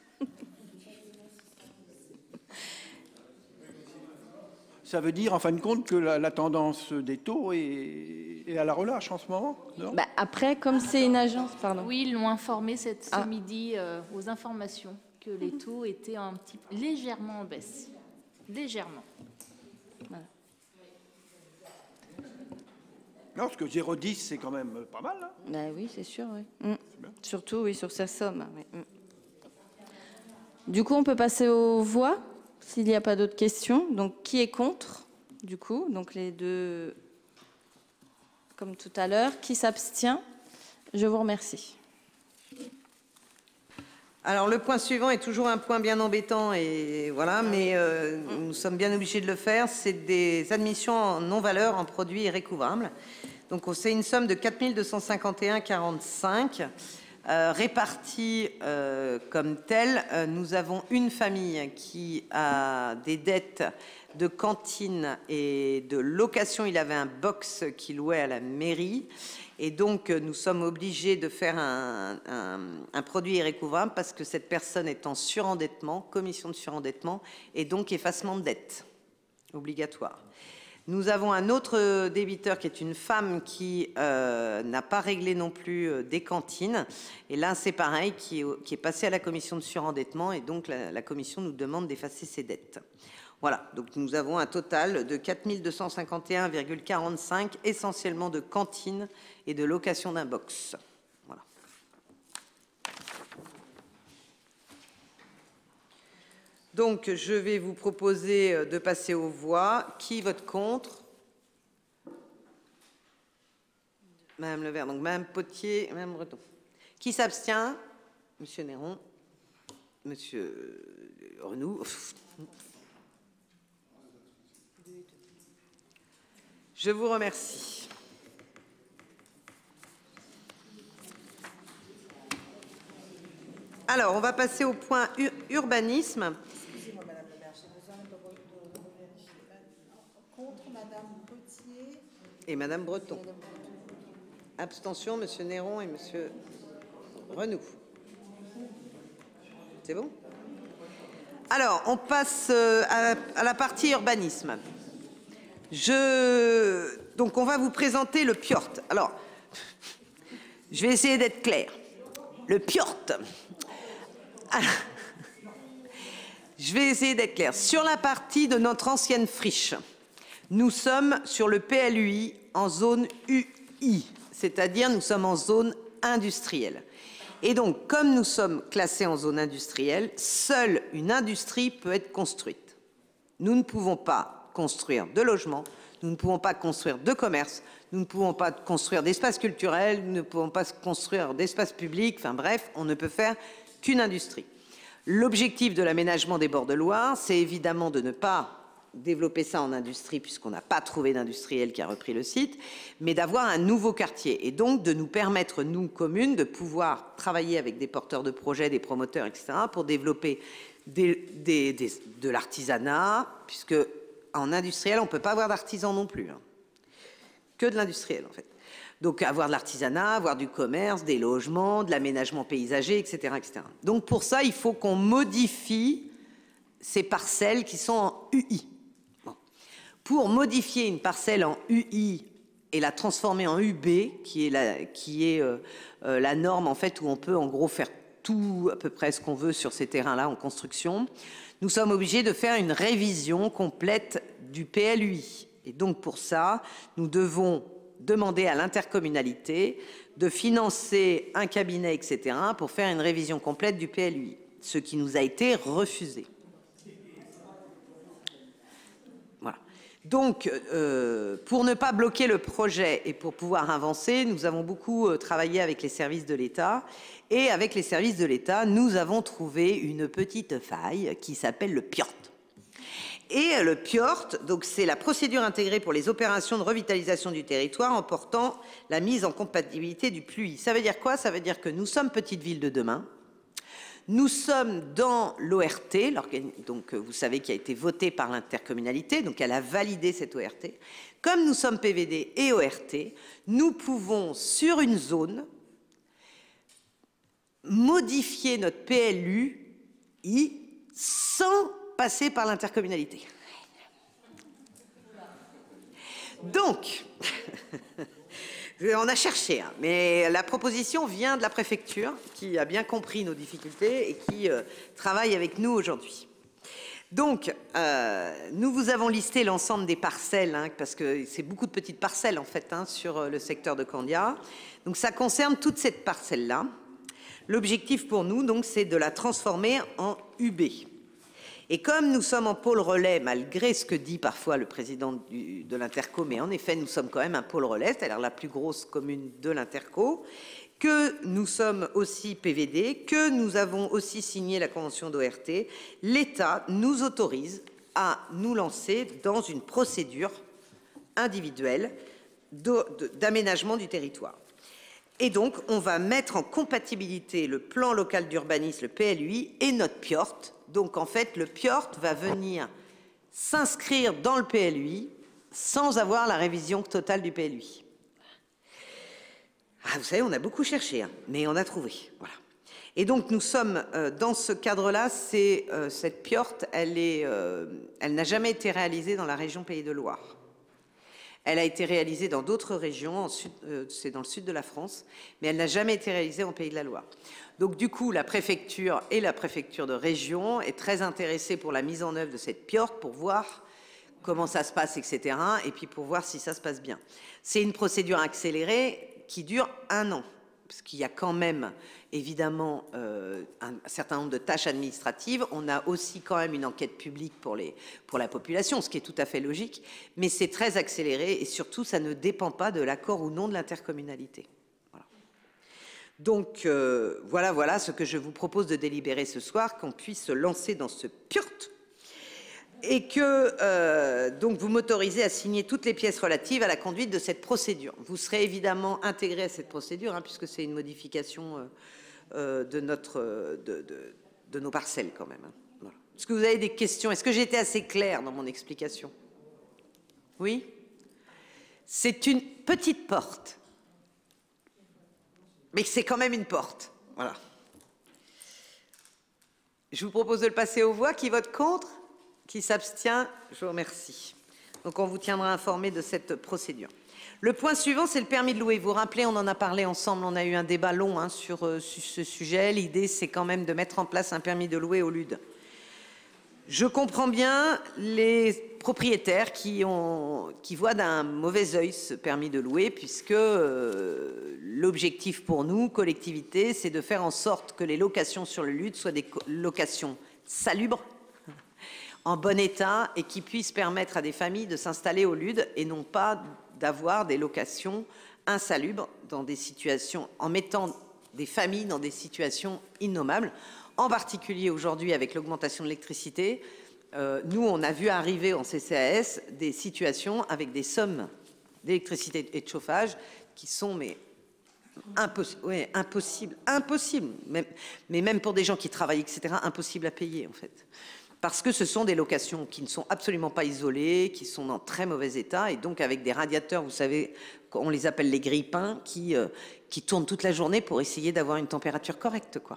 Ça veut dire, en fin de compte, que la, la tendance des taux est, est à la relâche en ce moment, non? Bah, après, comme c'est une agence, pardon. Oui, ils l'ont informé cette, ce Ah. midi euh, aux informations que les taux étaient un petit, légèrement en baisse. Légèrement. Voilà. Non, parce que zéro virgule dix, c'est quand même pas mal. Hein. Bah, oui, c'est sûr, oui. Mm. Surtout, oui, sur sa somme. Oui. Mm. Du coup, on peut passer aux voix, s'il n'y a pas d'autres questions. Donc, qui est contre, du coup? Donc, les deux, comme tout à l'heure. Qui s'abstient? Je vous remercie. Alors, le point suivant est toujours un point bien embêtant, et voilà, mais euh, nous sommes bien obligés de le faire. C'est des admissions en non-valeur en produits irrécouvrables. Donc, c'est une somme de quatre mille deux cent cinquante et un virgule quarante-cinq. Euh, répartie euh, comme telle, euh, nous avons une famille qui a des dettes de cantine et de location. Il avait un box qu'il louait à la mairie. Et donc, nous sommes obligés de faire un, un, un produit irrécouvrable parce que cette personne est en surendettement, commission de surendettement, et donc effacement de dette obligatoire. Nous avons un autre débiteur qui est une femme qui euh, n'a pas réglé non plus euh, des cantines. Et là, c'est pareil, qui est, qui est passé à la commission de surendettement, et donc la, la commission nous demande d'effacer ses dettes. Voilà, donc nous avons un total de quatre mille deux cent cinquante et un virgule quarante-cinq, essentiellement de cantines et de location d'un box. Voilà. Donc, je vais vous proposer de passer aux voix. Qui vote contre? Madame Levert, donc Madame Potier, Madame Breton. Qui s'abstient? Monsieur Néron, Monsieur Renoux. Je vous remercie. Alors, on va passer au point ur urbanisme. Excusez-moi, Madame le maire, j'ai besoin de, de, de vérifier. Contre Madame Potier et Madame Breton. Abstention, Monsieur Néron et Monsieur Renoux. C'est bon? Alors, on passe à, à la partie urbanisme. Je... Donc, on va vous présenter le P I O R T. Alors, je vais essayer d'être clair. Le P I O R T. Alors, je vais essayer d'être clair. Sur la partie de notre ancienne friche, nous sommes sur le P L U I en zone U I, c'est-à-dire nous sommes en zone industrielle. Et donc, comme nous sommes classés en zone industrielle, seule une industrie peut être construite. Nous ne pouvons pas construire de logements, nous ne pouvons pas construire de commerce, nous ne pouvons pas construire d'espaces culturels, nous ne pouvons pas construire d'espaces publics, enfin bref, on ne peut faire qu'une industrie. L'objectif de l'aménagement des bords de Loire, c'est évidemment de ne pas développer ça en industrie, puisqu'on n'a pas trouvé d'industriel qui a repris le site, mais d'avoir un nouveau quartier et donc de nous permettre, nous, communes, de pouvoir travailler avec des porteurs de projets, des promoteurs, et cetera, pour développer des, des, des, de l'artisanat, puisque en industriel, on ne peut pas avoir d'artisan non plus, hein, que de l'industriel, en fait. Donc, avoir de l'artisanat, avoir du commerce, des logements, de l'aménagement paysager, et cetera, et cetera. Donc, pour ça, il faut qu'on modifie ces parcelles qui sont en U I. Bon. Pour modifier une parcelle en U I et la transformer en U B, qui est la, qui est, euh, euh, la norme en fait où on peut en gros faire tout à peu près ce qu'on veut sur ces terrains-là en construction, nous sommes obligés de faire une révision complète du P L U I. Et donc pour ça, nous devons demander à l'intercommunalité de financer un cabinet, et cetera, pour faire une révision complète du P L U I, ce qui nous a été refusé. Donc, euh, pour ne pas bloquer le projet et pour pouvoir avancer, nous avons beaucoup euh, travaillé avec les services de l'État. Et avec les services de l'État, nous avons trouvé une petite faille qui s'appelle le P I O R T. Et le P I O R T, donc c'est la procédure intégrée pour les opérations de revitalisation du territoire en portant la mise en compatibilité du P L U I. Ça veut dire quoi? Ça veut dire que nous sommes petite ville de demain. Nous sommes dans l'O R T, donc vous savez qui a été voté par l'intercommunalité, donc elle a validé cette O R T. Comme nous sommes P V D et O R T, nous pouvons sur une zone modifier notre P L U I sans passer par l'intercommunalité. Donc, on a cherché, hein, mais la proposition vient de la préfecture qui a bien compris nos difficultés et qui euh, travaille avec nous aujourd'hui. Donc, euh, nous vous avons listé l'ensemble des parcelles, hein, parce que c'est beaucoup de petites parcelles en fait hein, sur le secteur de Candia. Donc, ça concerne toute cette parcelle-là. L'objectif pour nous, donc, c'est de la transformer en U B. Et comme nous sommes en pôle relais, malgré ce que dit parfois le président du, de l'Interco, mais en effet, nous sommes quand même un pôle relais, c'est-à-dire la plus grosse commune de l'Interco, que nous sommes aussi P V D, que nous avons aussi signé la convention d'O R T, l'État nous autorise à nous lancer dans une procédure individuelle d'aménagement du territoire. Et donc, on va mettre en compatibilité le plan local d'urbanisme, le P L U I, et notre P I O R T. Donc, en fait, le P I O R T va venir s'inscrire dans le P L U I sans avoir la révision totale du P L U I. Ah, vous savez, on a beaucoup cherché, hein, mais on a trouvé. Voilà. Et donc, nous sommes euh, dans ce cadre-là. C'est euh, cette P I O R T, elle est, euh, elle n'a jamais été réalisée dans la région Pays de Loire. Elle a été réalisée dans d'autres régions, euh, c'est dans le sud de la France, mais elle n'a jamais été réalisée en Pays de la Loire. Donc du coup, la préfecture et la préfecture de région est très intéressée pour la mise en œuvre de cette P I O R T pour voir comment ça se passe, et cetera. Et puis pour voir si ça se passe bien. C'est une procédure accélérée qui dure un an, parce qu'il y a quand même évidemment euh, un certain nombre de tâches administratives. On a aussi quand même une enquête publique pour, les, pour la population, ce qui est tout à fait logique, mais c'est très accéléré et surtout ça ne dépend pas de l'accord ou non de l'intercommunalité. Voilà. Donc euh, voilà, voilà ce que je vous propose de délibérer ce soir, qu'on puisse se lancer dans ce P I O R T et que euh, donc vous m'autorisez à signer toutes les pièces relatives à la conduite de cette procédure. Vous serez évidemment intégré à cette procédure, hein, puisque c'est une modification euh, euh, de, notre, de, de, de nos parcelles quand même. Hein. Voilà. Est-ce que vous avez des questions? Est-ce que j'ai été assez claire dans mon explication? Oui? C'est une petite porte, mais c'est quand même une porte. Voilà. Je vous propose de le passer aux voix. Qui vote contre? Qui s'abstient? Je vous remercie. Donc, on vous tiendra informé de cette procédure. Le point suivant, c'est le permis de louer. Vous vous rappelez, on en a parlé ensemble, on a eu un débat long hein, sur, euh, sur ce sujet. L'idée, c'est quand même de mettre en place un permis de louer au L U D. Je comprends bien les propriétaires qui, ont, qui voient d'un mauvais œil ce permis de louer, puisque euh, l'objectif pour nous, collectivité, c'est de faire en sorte que les locations sur le L U D soient des locations salubres, en bon état et qui puissent permettre à des familles de s'installer au L U D et non pas d'avoir des locations insalubres dans des situations, en mettant des familles dans des situations innommables, en particulier aujourd'hui avec l'augmentation de l'électricité. euh, nous, on a vu arriver en C C A S des situations avec des sommes d'électricité et de chauffage qui sont mais impossibles, ouais, impossible, impossible, même, mais même pour des gens qui travaillent, et cetera, impossible à payer en fait. Parce que ce sont des locations qui ne sont absolument pas isolées, qui sont en très mauvais état, et donc avec des radiateurs, vous savez, on les appelle les grille-pains, qui, euh, qui tournent toute la journée pour essayer d'avoir une température correcte, quoi.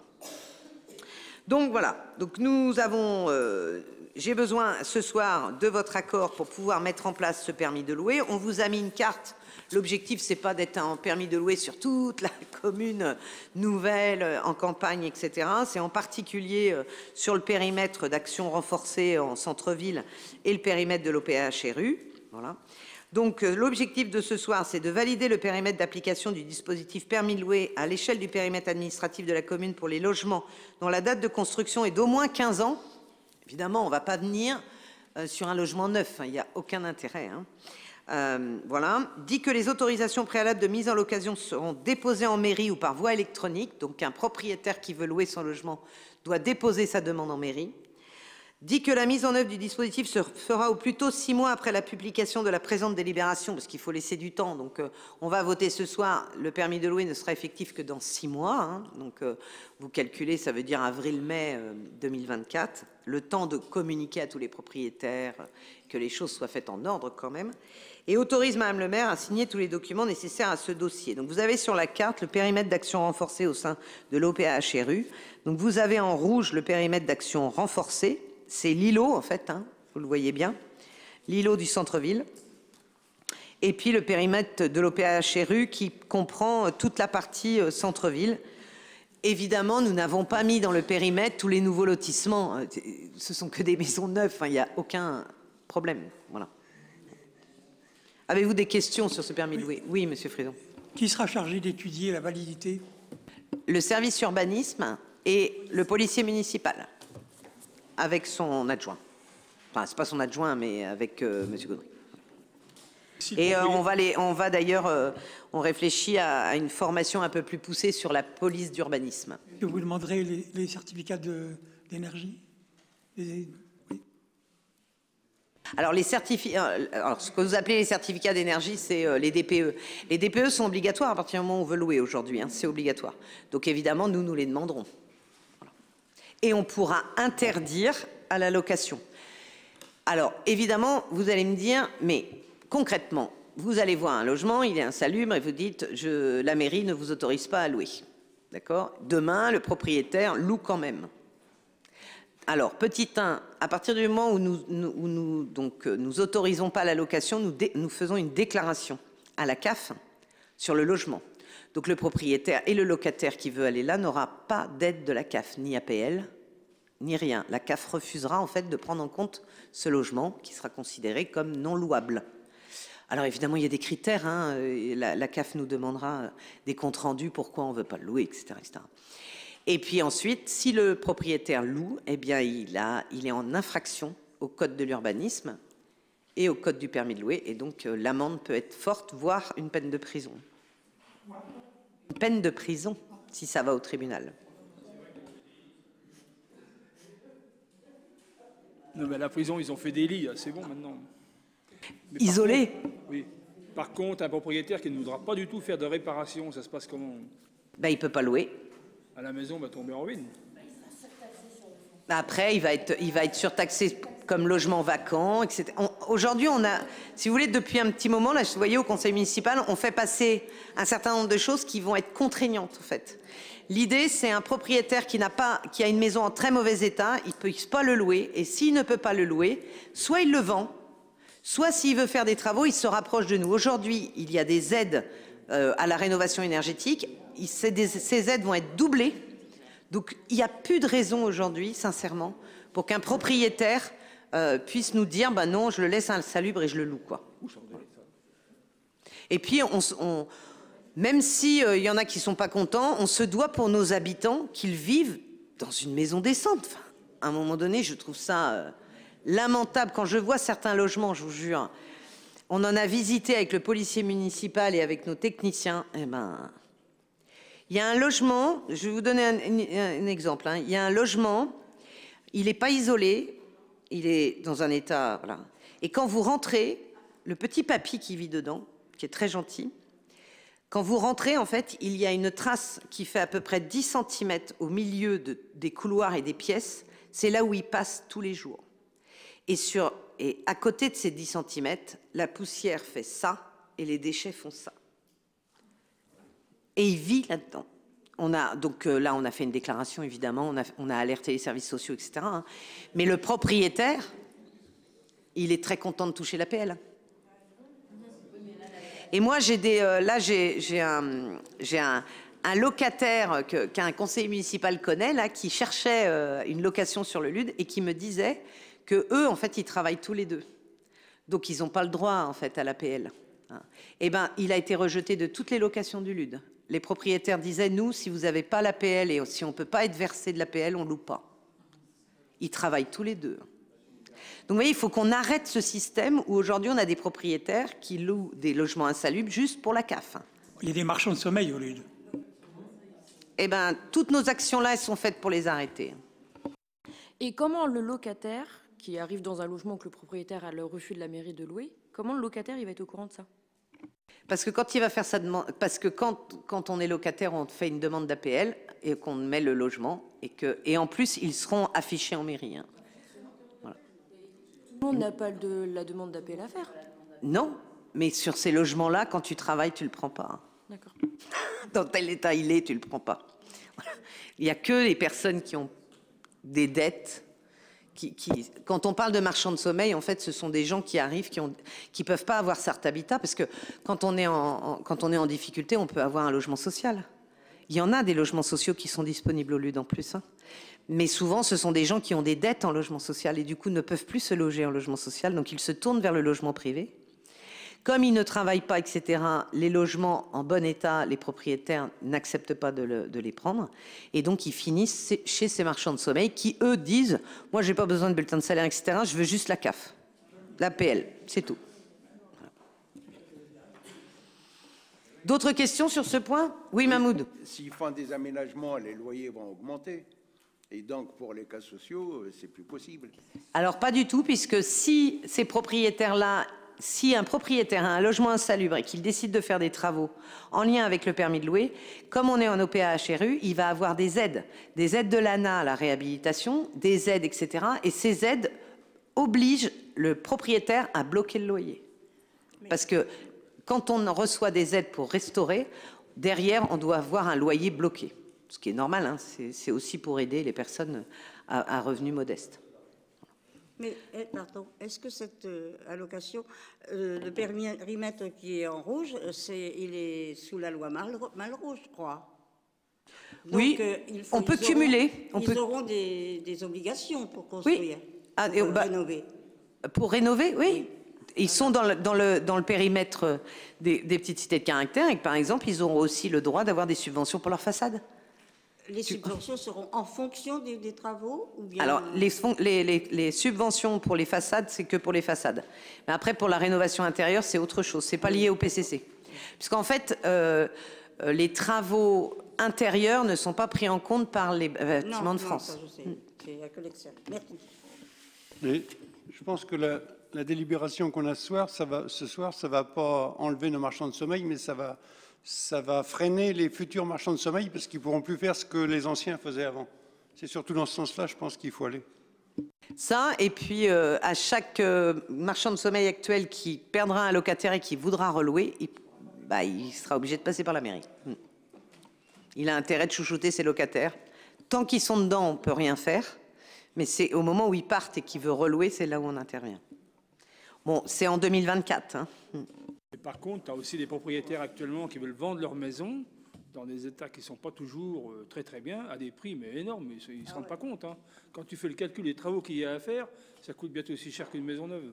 Donc voilà, donc nous avons, euh, j'ai besoin ce soir de votre accord pour pouvoir mettre en place ce permis de louer. On vous a mis une carte. L'objectif, c'est pas d'être un permis de louer sur toute la commune nouvelle, en campagne, et cetera. C'est en particulier euh, sur le périmètre d'action renforcée en centre-ville et le périmètre de l'O P H R U. Voilà. Donc euh, l'objectif de ce soir, c'est de valider le périmètre d'application du dispositif permis de louer à l'échelle du périmètre administratif de la commune pour les logements dont la date de construction est d'au moins quinze ans. Évidemment, on ne va pas venir euh, sur un logement neuf, il n'y a aucun intérêt. Hein. Euh, voilà. Dit que les autorisations préalables de mise en location seront déposées en mairie ou par voie électronique. Donc un propriétaire qui veut louer son logement doit déposer sa demande en mairie. Dit que la mise en œuvre du dispositif se fera au plus tôt six mois après la publication de la présente délibération, parce qu'il faut laisser du temps. Donc, euh, on va voter ce soir. Le permis de louer ne sera effectif que dans six mois. Hein. Donc, euh, vous calculez, ça veut dire avril-mai euh, deux mille vingt-quatre. Le temps de communiquer à tous les propriétaires, que les choses soient faites en ordre quand même. Et autorise Madame le maire à signer tous les documents nécessaires à ce dossier. Donc, vous avez sur la carte le périmètre d'action renforcée au sein de l'O P H R U. Donc, vous avez en rouge le périmètre d'action renforcée. C'est l'îlot, en fait, hein, vous le voyez bien, l'îlot du centre-ville. Et puis le périmètre de l'O P H R U qui comprend toute la partie centre-ville. Évidemment, nous n'avons pas mis dans le périmètre tous les nouveaux lotissements. Ce sont que des maisons neuves, il n'y a aucun problème. Voilà. Avez-vous des questions sur ce permis de louer? Oui, monsieur Fridon. Qui sera chargé d'étudier la validité? Le service urbanisme et le policier municipal. Avec son adjoint. Enfin, c'est pas son adjoint, mais avec euh, monsieur Gaudry. Et euh, on va, les, on va d'ailleurs, euh, on réfléchit à, à une formation un peu plus poussée sur la police d'urbanisme. Vous demanderez les, les certificats d'énergie oui. Alors, les certificats, alors, ce que vous appelez les certificats d'énergie, c'est euh, les D P E. Les D P E sont obligatoires à partir du moment où on veut louer aujourd'hui. Hein, c'est obligatoire. Donc, évidemment, nous, nous les demanderons. Et on pourra interdire à la location. Alors, évidemment, vous allez me dire, mais concrètement, vous allez voir un logement, il est insalubre, et vous dites, je, la mairie ne vous autorise pas à louer. D'accord? Demain, le propriétaire loue quand même. Alors, petit un, à partir du moment où nous, nous, où nous, donc, nous autorisons pas la location, nous, dé, nous faisons une déclaration à la C A F sur le logement. Donc le propriétaire et le locataire qui veut aller là n'aura pas d'aide de la C A F, ni A P L, ni rien. La C A F refusera en fait de prendre en compte ce logement qui sera considéré comme non louable. Alors évidemment, il y a des critères. Hein, la, la C A F nous demandera des comptes rendus, pourquoi on ne veut pas le louer, et cetera, et cetera. Et puis ensuite, si le propriétaire loue, eh bien il, a, il est en infraction au code de l'urbanisme et au code du permis de louer. Et donc euh, l'amende peut être forte, voire une peine de prison. Une peine de prison, si ça va au tribunal. Non, mais à la prison, ils ont fait des lits, c'est bon maintenant. Mais Isolé contre, oui. Par contre, un propriétaire qui ne voudra pas du tout faire de réparation, ça se passe comment? Ben, il ne peut pas louer. À la maison, va tomber en ruine. Après, il va être, il va être surtaxé comme logement vacant, et cetera. Aujourd'hui, on a, si vous voulez, depuis un petit moment, là, vous voyez, au conseil municipal, on fait passer un certain nombre de choses qui vont être contraignantes, en fait. L'idée, c'est un propriétaire qui n'a pas, qui a une maison en très mauvais état, il ne peut pas le louer, et s'il ne peut pas le louer, soit il le vend, soit s'il veut faire des travaux, il se rapproche de nous. Aujourd'hui, il y a des aides euh, à la rénovation énergétique. Il, des, ces aides vont être doublées. Donc, il n'y a plus de raison aujourd'hui, sincèrement, pour qu'un propriétaire euh, puisse nous dire, ben non, je le laisse insalubre et je le loue, quoi. Et puis, on, on, même s'il euh, y en a qui ne sont pas contents, on se doit pour nos habitants qu'ils vivent dans une maison décente. Enfin, à un moment donné, je trouve ça euh, lamentable. Quand je vois certains logements, je vous jure, on en a visité avec le policier municipal et avec nos techniciens, eh ben... Il y a un logement, je vais vous donner un, un, un exemple, hein. Il y a un logement, il n'est pas isolé, Il est dans un état... Voilà. Et quand vous rentrez, le petit papy qui vit dedans, qui est très gentil, quand vous rentrez, en fait, il y a une trace qui fait à peu près dix centimètres au milieu de, des couloirs et des pièces. C'est là où il passe tous les jours. Et, sur, et à côté de ces dix centimètres, la poussière fait ça et les déchets font ça. Et il vit là-dedans. On a, donc euh, là, on a fait une déclaration, évidemment, on a, on a alerté les services sociaux, et cetera. Hein. Mais le propriétaire, il est très content de toucher l'A P L. Et moi, j'ai des, euh, là, j'ai un, un, un locataire qu'un conseiller municipal connaît, là, qui cherchait euh, une location sur le Lude et qui me disait que eux, en fait, ils travaillent tous les deux. Donc, ils n'ont pas le droit, en fait, à l'A P L. Hein. Eh bien, il a été rejeté de toutes les locations du Lude. Les propriétaires disaient, nous, si vous n'avez pas l'A P L et si on ne peut pas être versé de l'A P L, on ne loue pas. Ils travaillent tous les deux. Donc, vous voyez, il faut qu'on arrête ce système où aujourd'hui, on a des propriétaires qui louent des logements insalubres juste pour la C A F. Il y a des marchands de sommeil au Lude. Eh bien, toutes nos actions-là, elles sont faites pour les arrêter. Et comment le locataire, qui arrive dans un logement que le propriétaire a le refus de la mairie de louer, comment le locataire il va être au courant de ça? Parce que quand il va faire sa demande, parce que quand, quand on est locataire, on fait une demande d'A P L et qu'on met le logement et que, et en plus, ils seront affichés en mairie. Hein. Tout le monde n'a pas de la demande d'A P L à faire. Non, mais sur ces logements-là, quand tu travailles, tu le prends pas. D'accord. Dans tel état il est, tu le prends pas. Voilà. Il n'y a que les personnes qui ont des dettes. Qui, qui, quand on parle de marchands de sommeil, en fait, ce sont des gens qui arrivent, qui ne qui peuvent pas avoir Sarthe Habitat, parce que quand on, est en, en, quand on est en difficulté, on peut avoir un logement social. Il y en a des logements sociaux qui sont disponibles au Lude en plus. Hein. Mais souvent, ce sont des gens qui ont des dettes en logement social et du coup ne peuvent plus se loger en logement social, donc ils se tournent vers le logement privé. Comme ils ne travaillent pas, et cetera, les logements en bon état, les propriétaires n'acceptent pas de, le, de les prendre. Et donc, ils finissent chez ces marchands de sommeil qui, eux, disent « Moi, je n'ai pas besoin de bulletin de salaire, et cetera. Je veux juste la C A F, l'A P L, c'est tout. » D'autres questions sur ce point? Oui, Mahmoud. S'ils font des aménagements, les loyers vont augmenter. Et donc, pour les cas sociaux, c'est plus possible. Alors, pas du tout, puisque si ces propriétaires-là... Si un propriétaire a un logement insalubre et qu'il décide de faire des travaux en lien avec le permis de louer, comme on est en O P A H R U, il va avoir des aides, des aides de l'A N A à la réhabilitation, des aides, et cetera. Et ces aides obligent le propriétaire à bloquer le loyer. Parce que quand on reçoit des aides pour restaurer, derrière, on doit avoir un loyer bloqué. Ce qui est normal, hein, c'est aussi pour aider les personnes à, à revenus modestes. Mais, pardon, est-ce que cette euh, allocation, euh, le périmètre qui est en rouge, c'est, il est sous la loi Malraux, je crois. Donc, oui, euh, il faut, on peut ils cumuler. Auront, on ils peut... auront des, des obligations pour construire, oui. Ah, pour bah, rénover. Pour rénover, oui. oui. Ils sont dans le, dans le, dans le périmètre des, des petites cités de caractère et que, par exemple, ils auront aussi le droit d'avoir des subventions pour leur façade. Les subventions seront en fonction des, des travaux ou bien... Alors, les, les, les, les subventions pour les façades, c'est que pour les façades. Mais après, pour la rénovation intérieure, c'est autre chose. C'est pas lié au P C C. Puisqu'en fait, euh, les travaux intérieurs ne sont pas pris en compte par les bâtiments non, de non, France. Ça, je sais. C'est la collection. Merci. Mais je pense que la, la délibération qu'on a ce soir, ça va, ce soir, ça va pas enlever nos marchands de sommeil, mais ça va... ça va freiner les futurs marchands de sommeil parce qu'ils ne pourront plus faire ce que les anciens faisaient avant. C'est surtout dans ce sens-là, je pense qu'il faut aller. Ça, et puis euh, à chaque euh, marchand de sommeil actuel qui perdra un locataire et qui voudra relouer, il, bah, il sera obligé de passer par la mairie. Il a intérêt de chouchouter ses locataires. Tant qu'ils sont dedans, on ne peut rien faire. Mais c'est au moment où ils partent et qu'ils veulent relouer, c'est là où on intervient. Bon, c'est en deux mille vingt-quatre. Hein. Et par contre, tu as aussi des propriétaires actuellement qui veulent vendre leur maison dans des états qui ne sont pas toujours euh, très très bien, à des prix mais énormes, mais ils ne se rendent pas compte. Hein. Quand tu fais le calcul des travaux qu'il y a à faire, ça coûte bientôt aussi cher qu'une maison neuve.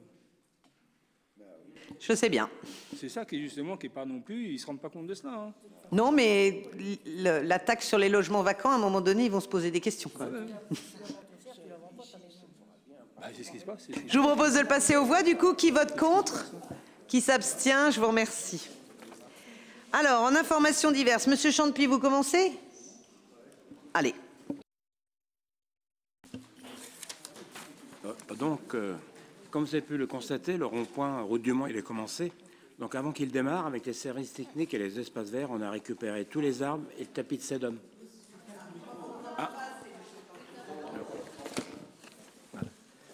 Je sais bien. C'est ça qui est justement qui n'est pas non plus, ils ne se rendent pas compte de cela. Hein. Non, mais le, la taxe sur les logements vacants, à un moment donné, ils vont se poser des questions. Quand même. Bah, c'est ce qui se passe. Ce qui Je vous propose de le passer aux voix, du coup. Qui vote contre? Qui s'abstient? Je vous remercie. Alors, en information diverses, Monsieur Chantepuis, vous commencez? Allez. Donc, euh, comme vous avez pu le constater, le rond-point route du Mans, il est commencé. Donc, avant qu'il démarre, avec les services techniques et les espaces verts, on a récupéré tous les arbres et le tapis de sédum. Ah. Voilà.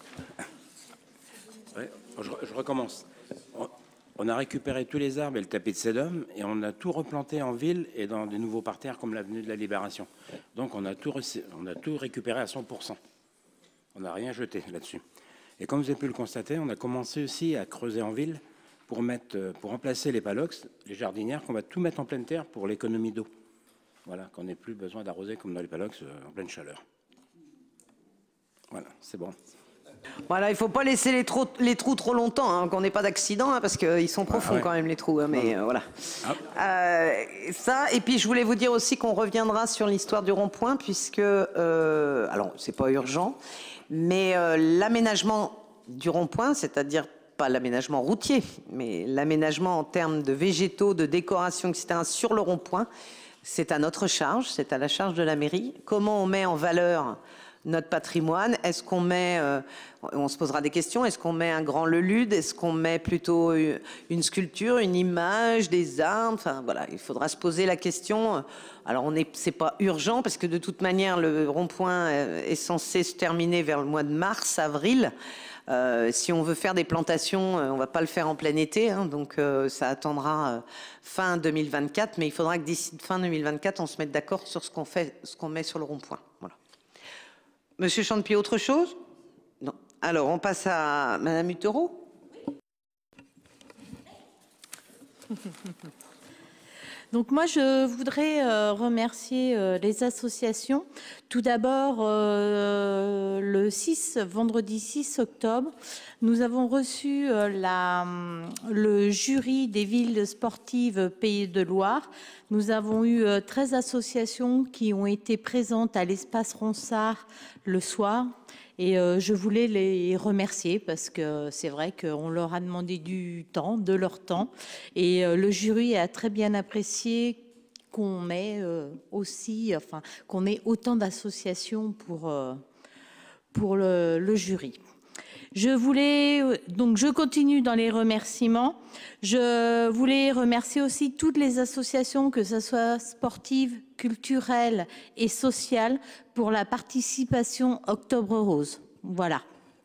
Ouais, je, je recommence. On a récupéré tous les arbres et le tapis de sédum et on a tout replanté en ville et dans des nouveaux parterres comme l'avenue de la Libération. Donc, on a tout, on a tout récupéré à cent pour cent. On n'a rien jeté là-dessus. Et comme vous avez pu le constater, on a commencé aussi à creuser en ville pour, mettre, pour remplacer les palox, les jardinières, qu'on va tout mettre en pleine terre pour l'économie d'eau. Voilà, qu'on n'ait plus besoin d'arroser comme dans les palox en pleine chaleur. Voilà, c'est bon. Voilà, il ne faut pas laisser les, trous, les trous trop longtemps, hein, qu'on n'ait pas d'accident, hein, parce qu'ils sont profonds ah, ouais. quand même, les trous. Hein, mais euh, voilà. Ah. Euh, ça, et puis je voulais vous dire aussi qu'on reviendra sur l'histoire du rond-point, puisque, euh, alors, c'est pas urgent, mais euh, l'aménagement du rond-point, c'est-à-dire pas l'aménagement routier, mais l'aménagement en termes de végétaux, de décoration, et cetera, sur le rond-point, c'est à notre charge, c'est à la charge de la mairie. Comment on met en valeur notre patrimoine? Est-ce qu'on met, euh, on se posera des questions, est-ce qu'on met un grand lelude? Est-ce qu'on met plutôt une sculpture, une image, des arbres? Enfin voilà, il faudra se poser la question. Alors on est, c'est pas urgent parce que de toute manière le rond-point est censé se terminer vers le mois de mars, avril. Euh, si on veut faire des plantations, on va pas le faire en plein été, hein, donc euh, ça attendra euh, fin deux mille vingt-quatre, mais il faudra que d'ici fin deux mille vingt-quatre, on se mette d'accord sur ce qu'on fait, ce qu'on met sur le rond-point. Voilà. Monsieur Champy, autre chose? Non. Alors, on passe à Madame Uttereau. Donc moi, je voudrais euh, remercier euh, les associations. Tout d'abord, euh, le six, vendredi six octobre, nous avons reçu euh, la, le jury des villes sportives Pays de Loire. Nous avons eu euh, treize associations qui ont été présentes à l'espace Ronsard le soir. Et euh, je voulais les remercier parce que c'est vrai qu'on leur a demandé du temps, de leur temps. Et euh, le jury a très bien apprécié qu'on met euh, aussi, enfin, qu'on ait autant d'associations pour, euh, pour le, le jury. Je voulais, donc je continue dans les remerciements. Je voulais remercier aussi toutes les associations, que ce soit sportives, culturelles et sociales, pour la participation Octobre Rose. Voilà.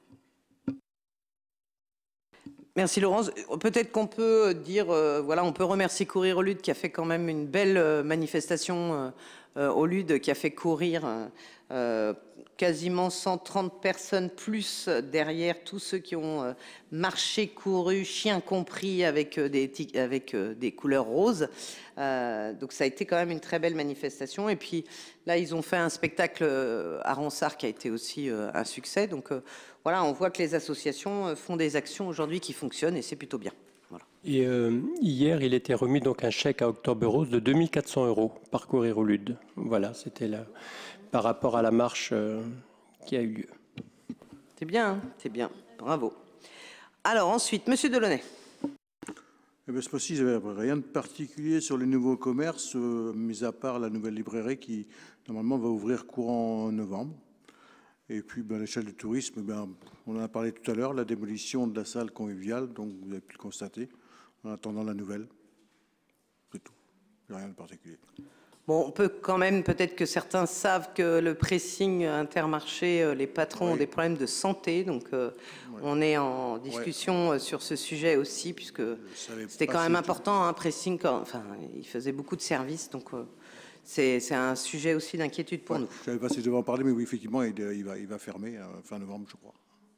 Merci Laurence. Peut-être qu'on peut dire, euh, voilà, on peut remercier Courir au Lude qui a fait quand même une belle euh, manifestation euh, au Lude, qui a fait courir euh, euh, quasiment cent trente personnes plus derrière tous ceux qui ont euh, marché, couru, chien compris, avec euh, des, avec euh, des couleurs roses. Euh, donc ça a été quand même une très belle manifestation. Et puis là, ils ont fait un spectacle euh, à Ronsard qui a été aussi euh, un succès. Donc euh, voilà, on voit que les associations euh, font des actions aujourd'hui qui fonctionnent et c'est plutôt bien. Voilà. Et euh, hier, il était remis donc un chèque à Octobre Rose de deux mille quatre cents euros par Courir au Lude. Voilà, c'était là par rapport à la marche euh, qui a eu lieu. C'est bien, hein, c'est bien. Bravo. Alors ensuite, Monsieur Delaunay. Eh bien, ce fois-ci, il n'y avait rien de particulier sur les nouveaux commerces, euh, mis à part la nouvelle librairie qui, normalement, va ouvrir courant novembre. Et puis, ben, à l'échelle du tourisme, ben, on en a parlé tout à l'heure, la démolition de la salle conviviale, donc vous avez pu le constater, en attendant la nouvelle. C'est tout. Il n'y a rien de particulier. Bon, on peut quand même, peut-être que certains savent que le pressing Intermarché, les patrons oui. ont des problèmes de santé, donc euh, ouais. on est en discussion ouais. sur ce sujet aussi, puisque c'était quand même important, un hein, pressing, quand, enfin, il faisait beaucoup de services, donc euh, c'est un sujet aussi d'inquiétude pour ouais. nous. Je ne savais pas si je devais en parler, mais oui, effectivement, il, il, va, il va fermer euh, fin novembre, je crois.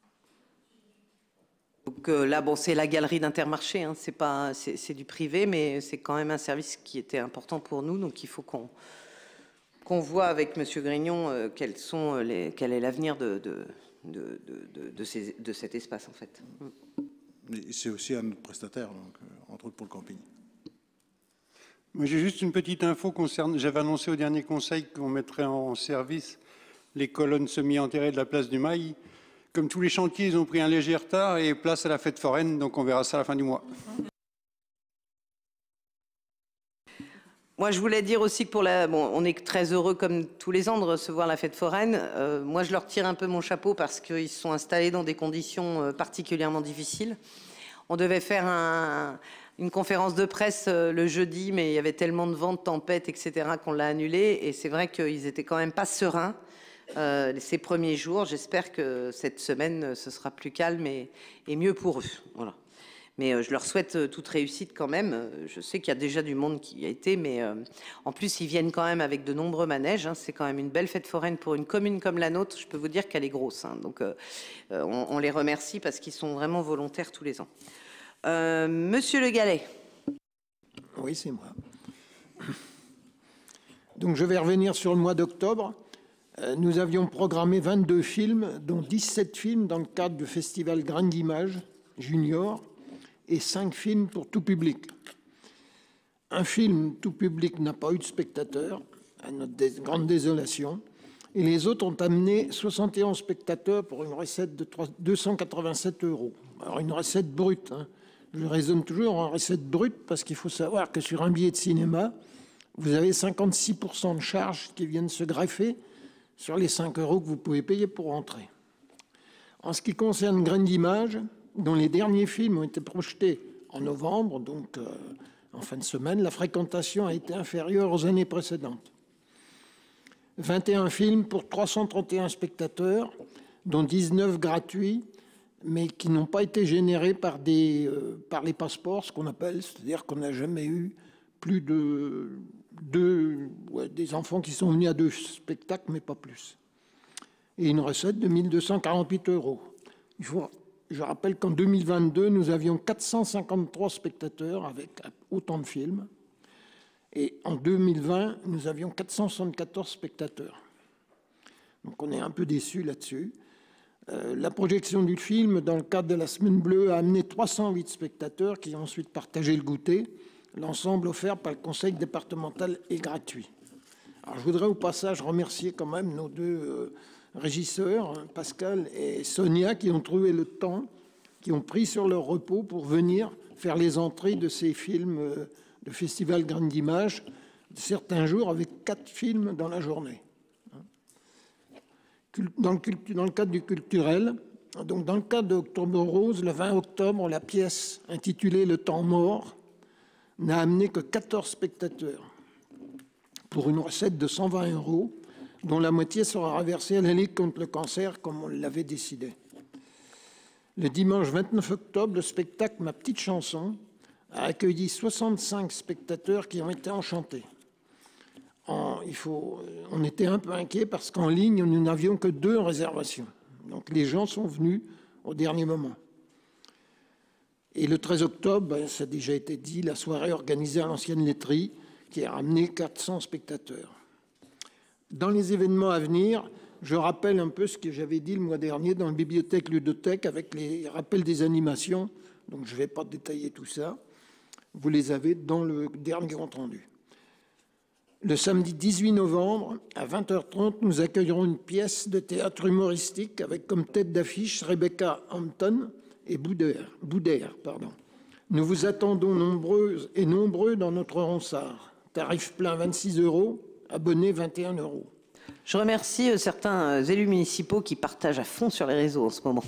Donc euh, là, bon, c'est la galerie d'Intermarché, hein, c'est pas, c'est du privé, mais c'est quand même un service qui était important pour nous, donc il faut qu'on qu'on voit avec Monsieur Grignon euh, quels sont les, quel est l'avenir de de, de, de, de, ces, de cet espace en fait. C'est aussi un autre prestataire, donc, euh, entre autres pour le camping. Moi, j'ai juste une petite info concernant. J'avais annoncé au dernier conseil qu'on mettrait en service les colonnes semi-enterrées de la place du Mail. Comme tous les chantiers, ils ont pris un léger retard et place à la fête foraine, donc on verra ça à la fin du mois. Moi, je voulais dire aussi que pour la... Bon, on est très heureux, comme tous les ans, de recevoir la fête foraine. Euh, moi, je leur tire un peu mon chapeau parce qu'ils se sont installés dans des conditions euh, particulièrement difficiles. On devait faire un, une conférence de presse euh, le jeudi, mais il y avait tellement de vent, de tempêtes, et cetera, qu'on l'a annulé. Et c'est vrai qu'ils étaient quand même pas sereins euh, ces premiers jours. J'espère que cette semaine, ce sera plus calme et, et mieux pour eux. Voilà. Mais euh, je leur souhaite euh, toute réussite quand même. Euh, je sais qu'il y a déjà du monde qui y a été, mais euh, en plus, ils viennent quand même avec de nombreux manèges. Hein. C'est quand même une belle fête foraine pour une commune comme la nôtre. Je peux vous dire qu'elle est grosse. Hein. Donc, euh, euh, on, on les remercie parce qu'ils sont vraiment volontaires tous les ans. Euh, Monsieur Le Gallais. Oui, c'est moi. Donc, je vais revenir sur le mois d'octobre. Euh, nous avions programmé vingt-deux films, dont dix-sept films dans le cadre du festival Graines d'Images Junior, et cinq films pour tout public. Un film tout public n'a pas eu de spectateurs, à notre dé grande désolation, et les autres ont amené soixante et onze spectateurs pour une recette de deux cent quatre-vingt-sept euros. Alors une recette brute, hein. Je raisonne toujours en recette brute parce qu'il faut savoir que sur un billet de cinéma, vous avez cinquante-six pour cent de charges qui viennent se greffer sur les cinq euros que vous pouvez payer pour entrer. En ce qui concerne Graines d'Images, dont les derniers films ont été projetés en novembre, donc euh, en fin de semaine, la fréquentation a été inférieure aux années précédentes. vingt et un films pour trois cent trente et un spectateurs, dont dix-neuf gratuits, mais qui n'ont pas été générés par, des, euh, par les passeports, ce qu'on appelle, c'est-à-dire qu'on n'a jamais eu plus de deux, ouais, des enfants qui sont venus à deux spectacles, mais pas plus. Et une recette de mille deux cent quarante-huit euros. Il faut... Je rappelle qu'en deux mille vingt-deux, nous avions quatre cent cinquante-trois spectateurs avec autant de films. Et en deux mille vingt, nous avions quatre cent soixante-quatorze spectateurs. Donc on est un peu déçus là-dessus. Euh, la projection du film, dans le cadre de la Semaine Bleue, a amené trois cent huit spectateurs qui ont ensuite partagé le goûter. L'ensemble offert par le conseil départemental est gratuit. Alors je voudrais au passage remercier quand même nos deux... Euh, régisseurs, Pascal et Sonia, qui ont trouvé le temps, qui ont pris sur leur repos pour venir faire les entrées de ces films de Festival Graines d'Images, certains jours avec quatre films dans la journée. Dans le, dans le cadre du culturel, donc dans le cadre d'Octobre Rose, le vingt octobre, la pièce intitulée Le temps mort n'a amené que quatorze spectateurs pour une recette de cent vingt euros, dont la moitié sera reversée à la Ligue contre le cancer, comme on l'avait décidé. Le dimanche vingt-neuf octobre, le spectacle Ma petite chanson a accueilli soixante-cinq spectateurs qui ont été enchantés. En, il faut, on était un peu inquiets parce qu'en ligne, nous n'avions que deux réservations. Donc les gens sont venus au dernier moment. Et le treize octobre, ben, ça a déjà été dit, la soirée organisée à l'ancienne laiterie qui a ramené quatre cents spectateurs. Dans les événements à venir, je rappelle un peu ce que j'avais dit le mois dernier dans la bibliothèque ludothèque avec les rappels des animations. Donc, je ne vais pas détailler tout ça. Vous les avez dans le dernier compte rendu. Le samedi dix-huit novembre, à vingt heures trente, nous accueillerons une pièce de théâtre humoristique avec comme tête d'affiche Rebecca Hampton et Boudère. Boudère pardon. Nous vous attendons nombreuses et nombreux dans notre ronsard. Tarif plein vingt-six euros. Abonnés vingt et un euros. Je remercie certains élus municipaux qui partagent à fond sur les réseaux en ce moment.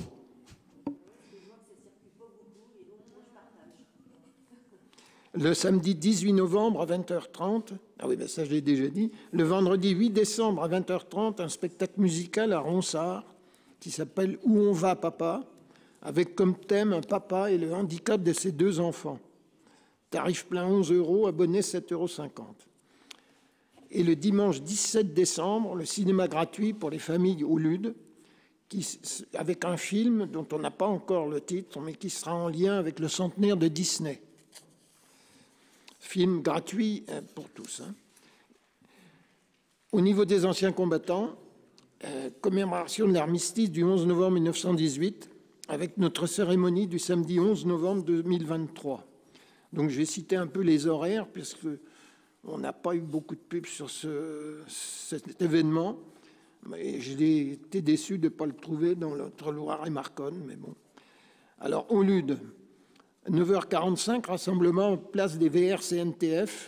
Le samedi dix-huit novembre à vingt heures trente, ah oui, ben ça je l'ai déjà dit, le vendredi huit décembre à vingt heures trente, un spectacle musical à Ronsard qui s'appelle Où on va papa, avec comme thème un papa et le handicap de ses deux enfants. Tarif plein onze euros, abonnés sept euros cinquante. Et le dimanche dix-sept décembre, le cinéma gratuit pour les familles au Lude, qui, avec un film dont on n'a pas encore le titre, mais qui sera en lien avec le centenaire de Disney. Film gratuit pour tous. Hein. Au niveau des anciens combattants, euh, commémoration de l'armistice du onze novembre mille neuf cent dix-huit, avec notre cérémonie du samedi onze novembre deux mille vingt-trois. Donc, je vais citer un peu les horaires, puisque on n'a pas eu beaucoup de pubs sur ce, cet événement. Mais j'ai été déçu de ne pas le trouver dans notre Loire et Marconne, mais bon. Alors, au Lude, neuf heures quarante-cinq, rassemblement en place des V R C N T F,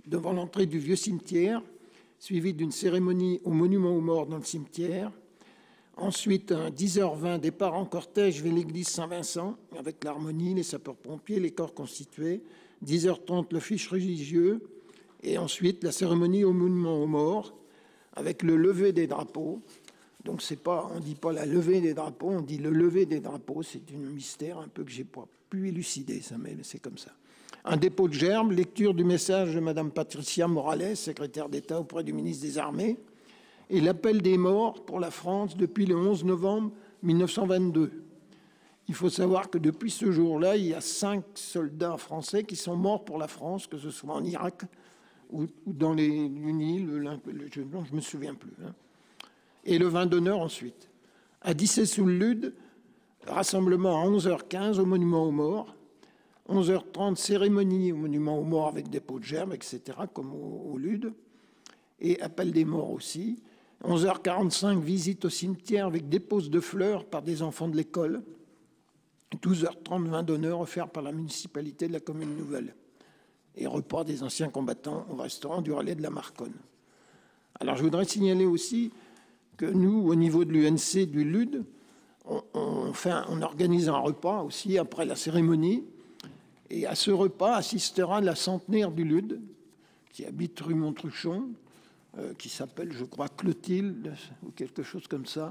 devant l'entrée du vieux cimetière, suivie d'une cérémonie au monument aux morts dans le cimetière. Ensuite, à dix heures vingt, départ en cortège vers l'église Saint-Vincent, avec l'harmonie, les sapeurs-pompiers, les corps constitués. dix heures trente, l'office religieux. Et ensuite, la cérémonie au monument aux morts, avec le lever des drapeaux. Donc, c'est pas, on ne dit pas la levée des drapeaux, on dit le lever des drapeaux. C'est un mystère un peu que je n'ai pas pu élucider, ça, mais c'est comme ça. Un dépôt de gerbe, lecture du message de Mme Patricia Morales, secrétaire d'État auprès du ministre des Armées, et l'appel des morts pour la France depuis le onze novembre mille neuf cent vingt-deux. Il faut savoir que depuis ce jour-là, il y a cinq soldats français qui sont morts pour la France, que ce soit en Irak ou, ou dans les Unis, le, le, je ne me souviens plus. Hein. Et le vin d'honneur ensuite. À Dissay-sous-le-Lude, rassemblement à onze heures quinze au monument aux morts. onze heures trente, cérémonie au monument aux morts avec dépôt de gerbe, et cetera, comme au, au Lude. Et appel des morts aussi. onze heures quarante-cinq, visite au cimetière avec dépose de fleurs par des enfants de l'école. douze heures trente, vin d'honneur offert par la municipalité de la commune nouvelle. Et repas des anciens combattants au restaurant du Relais de la Marconne. Alors, je voudrais signaler aussi que nous, au niveau de l'U N C du Lude, on, on, fait un, on organise un repas aussi après la cérémonie. Et à ce repas assistera la centenaire du Lude, qui habite rue Montruchon, euh, qui s'appelle, je crois, Clotilde, ou quelque chose comme ça.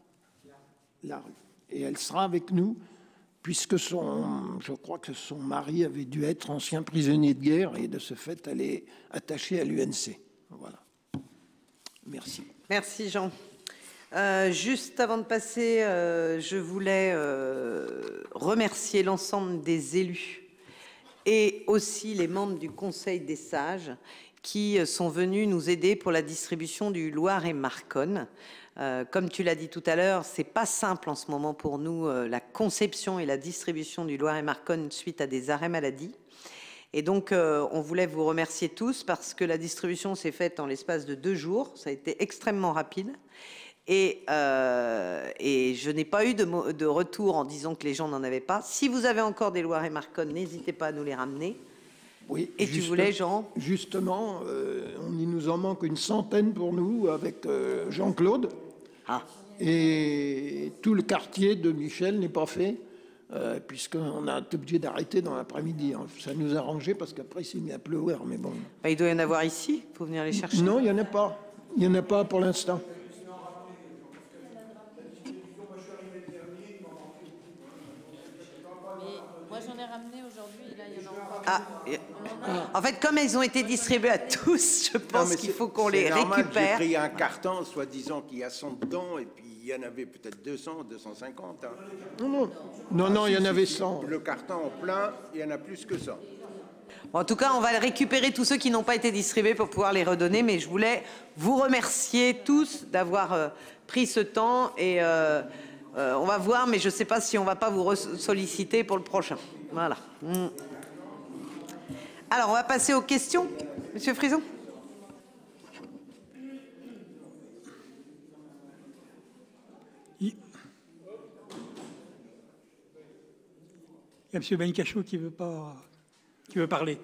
La rue. Et elle sera avec nous, puisque son, je crois que son mari avait dû être ancien prisonnier de guerre, et de ce fait, elle est attachée à l'U N C. Voilà. Merci. Merci, Jean. Euh, juste avant de passer, euh, je voulais euh, remercier l'ensemble des élus et aussi les membres du Conseil des sages qui sont venus nous aider pour la distribution du Loir-et-Marconne. Euh, comme tu l'as dit tout à l'heure, c'est pas simple en ce moment pour nous, euh, la conception et la distribution du Loir-et-Marconne suite à des arrêts maladie. Et donc, euh, on voulait vous remercier tous parce que la distribution s'est faite en l'espace de deux jours. Ça a été extrêmement rapide. Et, euh, et je n'ai pas eu de, de retour en disant que les gens n'en avaient pas. Si vous avez encore des Loir-et-Marconne, n'hésitez pas à nous les ramener. Oui, et tu voulais, Jean? Justement, euh, on, il nous en manque une centaine pour nous avec euh, Jean-Claude. Ah. Et tout le quartier de Michel n'est pas fait, euh, puisqu'on a été obligé d'arrêter dans l'après-midi. Ça nous a arrangé parce qu'après, il s'est mis à pleuvoir, mais bon. Bah, il doit y en avoir ici, il faut venir les chercher. Non, il n'y en a pas. Il n'y en a pas pour l'instant. Moi, j'en ai ramené aujourd'hui, et là, il y en a encore. Ah, en fait, comme elles ont été distribuées à tous, je pense qu'il faut qu'on les récupère. J'ai pris un carton, soi-disant qu'il y a cent dedans, et puis il y en avait peut-être deux cents, deux cent cinquante. Hein. Non, non, non, non, il y en avait cent. Le carton en plein, il y en a plus que ça. Bon, en tout cas, on va récupérer tous ceux qui n'ont pas été distribués pour pouvoir les redonner, mais je voulais vous remercier tous d'avoir euh, pris ce temps et euh, euh, on va voir, mais je ne sais pas si on ne va pas vous solliciter pour le prochain. Voilà. Mmh. Alors, on va passer aux questions. Monsieur Frison. Il y a M. Benincachot qui veut pas, qui veut parler.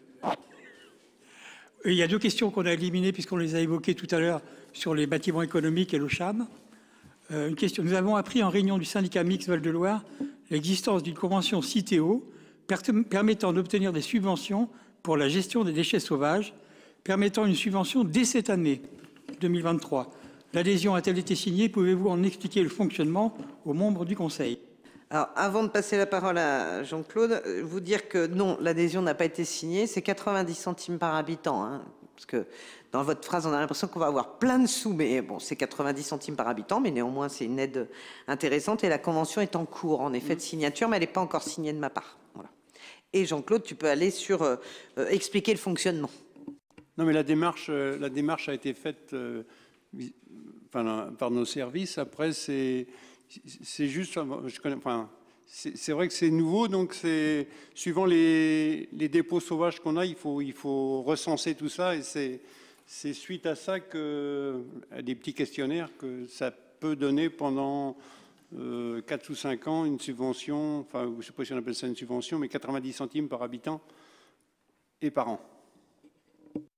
Il y a deux questions qu'on a éliminées puisqu'on les a évoquées tout à l'heure sur les bâtiments économiques et l'OCHAM. Euh, une question. Nous avons appris en réunion du syndicat mixte Val-de-Loire l'existence d'une convention Citeo permettant d'obtenir des subventions pour la gestion des déchets sauvages, permettant une subvention dès cette année deux mille vingt-trois. L'adhésion a-t-elle été signée? Pouvez-vous en expliquer le fonctionnement aux membres du Conseil? Alors, avant de passer la parole à Jean-Claude, vous dire que non, l'adhésion n'a pas été signée. C'est quatre-vingt-dix centimes par habitant. Hein, parce que dans votre phrase, on a l'impression qu'on va avoir plein de sous. Mais bon, c'est quatre-vingt-dix centimes par habitant. Mais néanmoins, c'est une aide intéressante. Et la convention est en cours, en effet, de signature. Mais elle n'est pas encore signée de ma part. Voilà. Et Jean-Claude, tu peux aller sur euh, euh, expliquer le fonctionnement. Non, mais la démarche, euh, la démarche a été faite euh, enfin, par nos services. Après, c'est... C'est juste, je connais, enfin, c'est vrai que c'est nouveau, donc c'est suivant les, les dépôts sauvages qu'on a, il faut, il faut recenser tout ça, et c'est suite à ça que, à des petits questionnaires, que ça peut donner pendant euh, quatre ou cinq ans une subvention, enfin, je ne sais pas si on appelle ça une subvention, mais quatre-vingt-dix centimes par habitant et par an.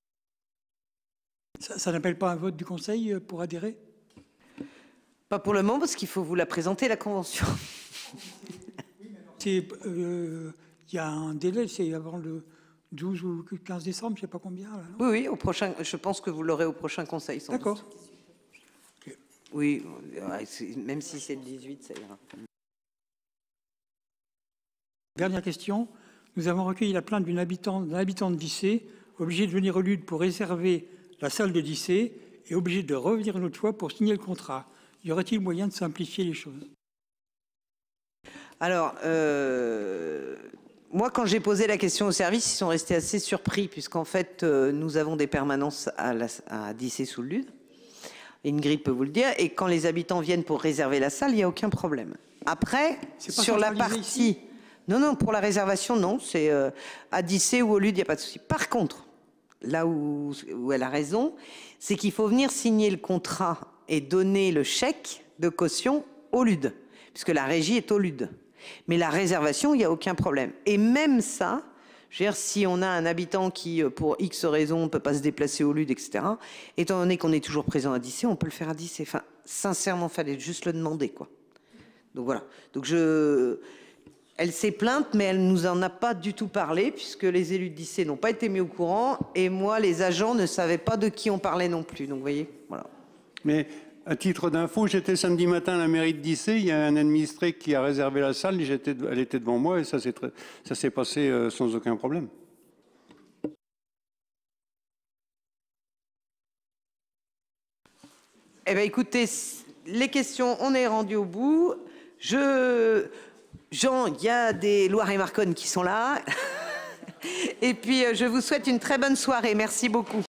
Ça, ça n'appelle pas un vote du Conseil euh, pour adhérer? Pas pour le moment, parce qu'il faut vous la présenter, la convention. Il euh, y a un délai, c'est avant le douze ou quinze décembre, je ne sais pas combien. Là, oui, oui, au prochain, je pense que vous l'aurez au prochain Conseil. D'accord. Okay. Oui, même si c'est le dix-huit, ça ira. Dernière question. Nous avons recueilli la plainte d'une habitante, d'un habitant de Dissé, obligé de venir au Lude pour réserver la salle de Dissé et obligé de revenir une autre fois pour signer le contrat. Y aurait-il moyen de simplifier les choses? Alors, euh, moi, quand j'ai posé la question au service, ils sont restés assez surpris, puisqu'en fait, euh, nous avons des permanences à, la, à Dissé-sous-le-Lude. Ingrid peut vous le dire. Et quand les habitants viennent pour réserver la salle, il n'y a aucun problème. Après, sur la partie... Ici non, non, pour la réservation, non. C'est euh, à Dissé ou au Lude, il n'y a pas de souci. Par contre, là où, où elle a raison, c'est qu'il faut venir signer le contrat et donner le chèque de caution au Lude, puisque la régie est au Lude. Mais la réservation, il n'y a aucun problème. Et même ça, je veux dire, si on a un habitant qui, pour X raisons, ne peut pas se déplacer au Lude, et cetera, étant donné qu'on est toujours présent à Dissé, on peut le faire à Dissé. Enfin, sincèrement, il fallait juste le demander, quoi. Donc voilà. Donc je... Elle s'est plainte, mais elle ne nous en a pas du tout parlé, puisque les élus de Dissé n'ont pas été mis au courant, et moi, les agents ne savaient pas de qui on parlait non plus. Donc, vous voyez, voilà. Mais à titre d'info, j'étais samedi matin à la mairie de Dissé, il y a un administré qui a réservé la salle, j'étais, elle était devant moi, et ça s'est, très, ça s'est passé euh, sans aucun problème. Eh bien, écoutez, les questions, on est rendu au bout. Je... Jean, il y a des Loire et Marconne qui sont là. Et puis, je vous souhaite une très bonne soirée. Merci beaucoup.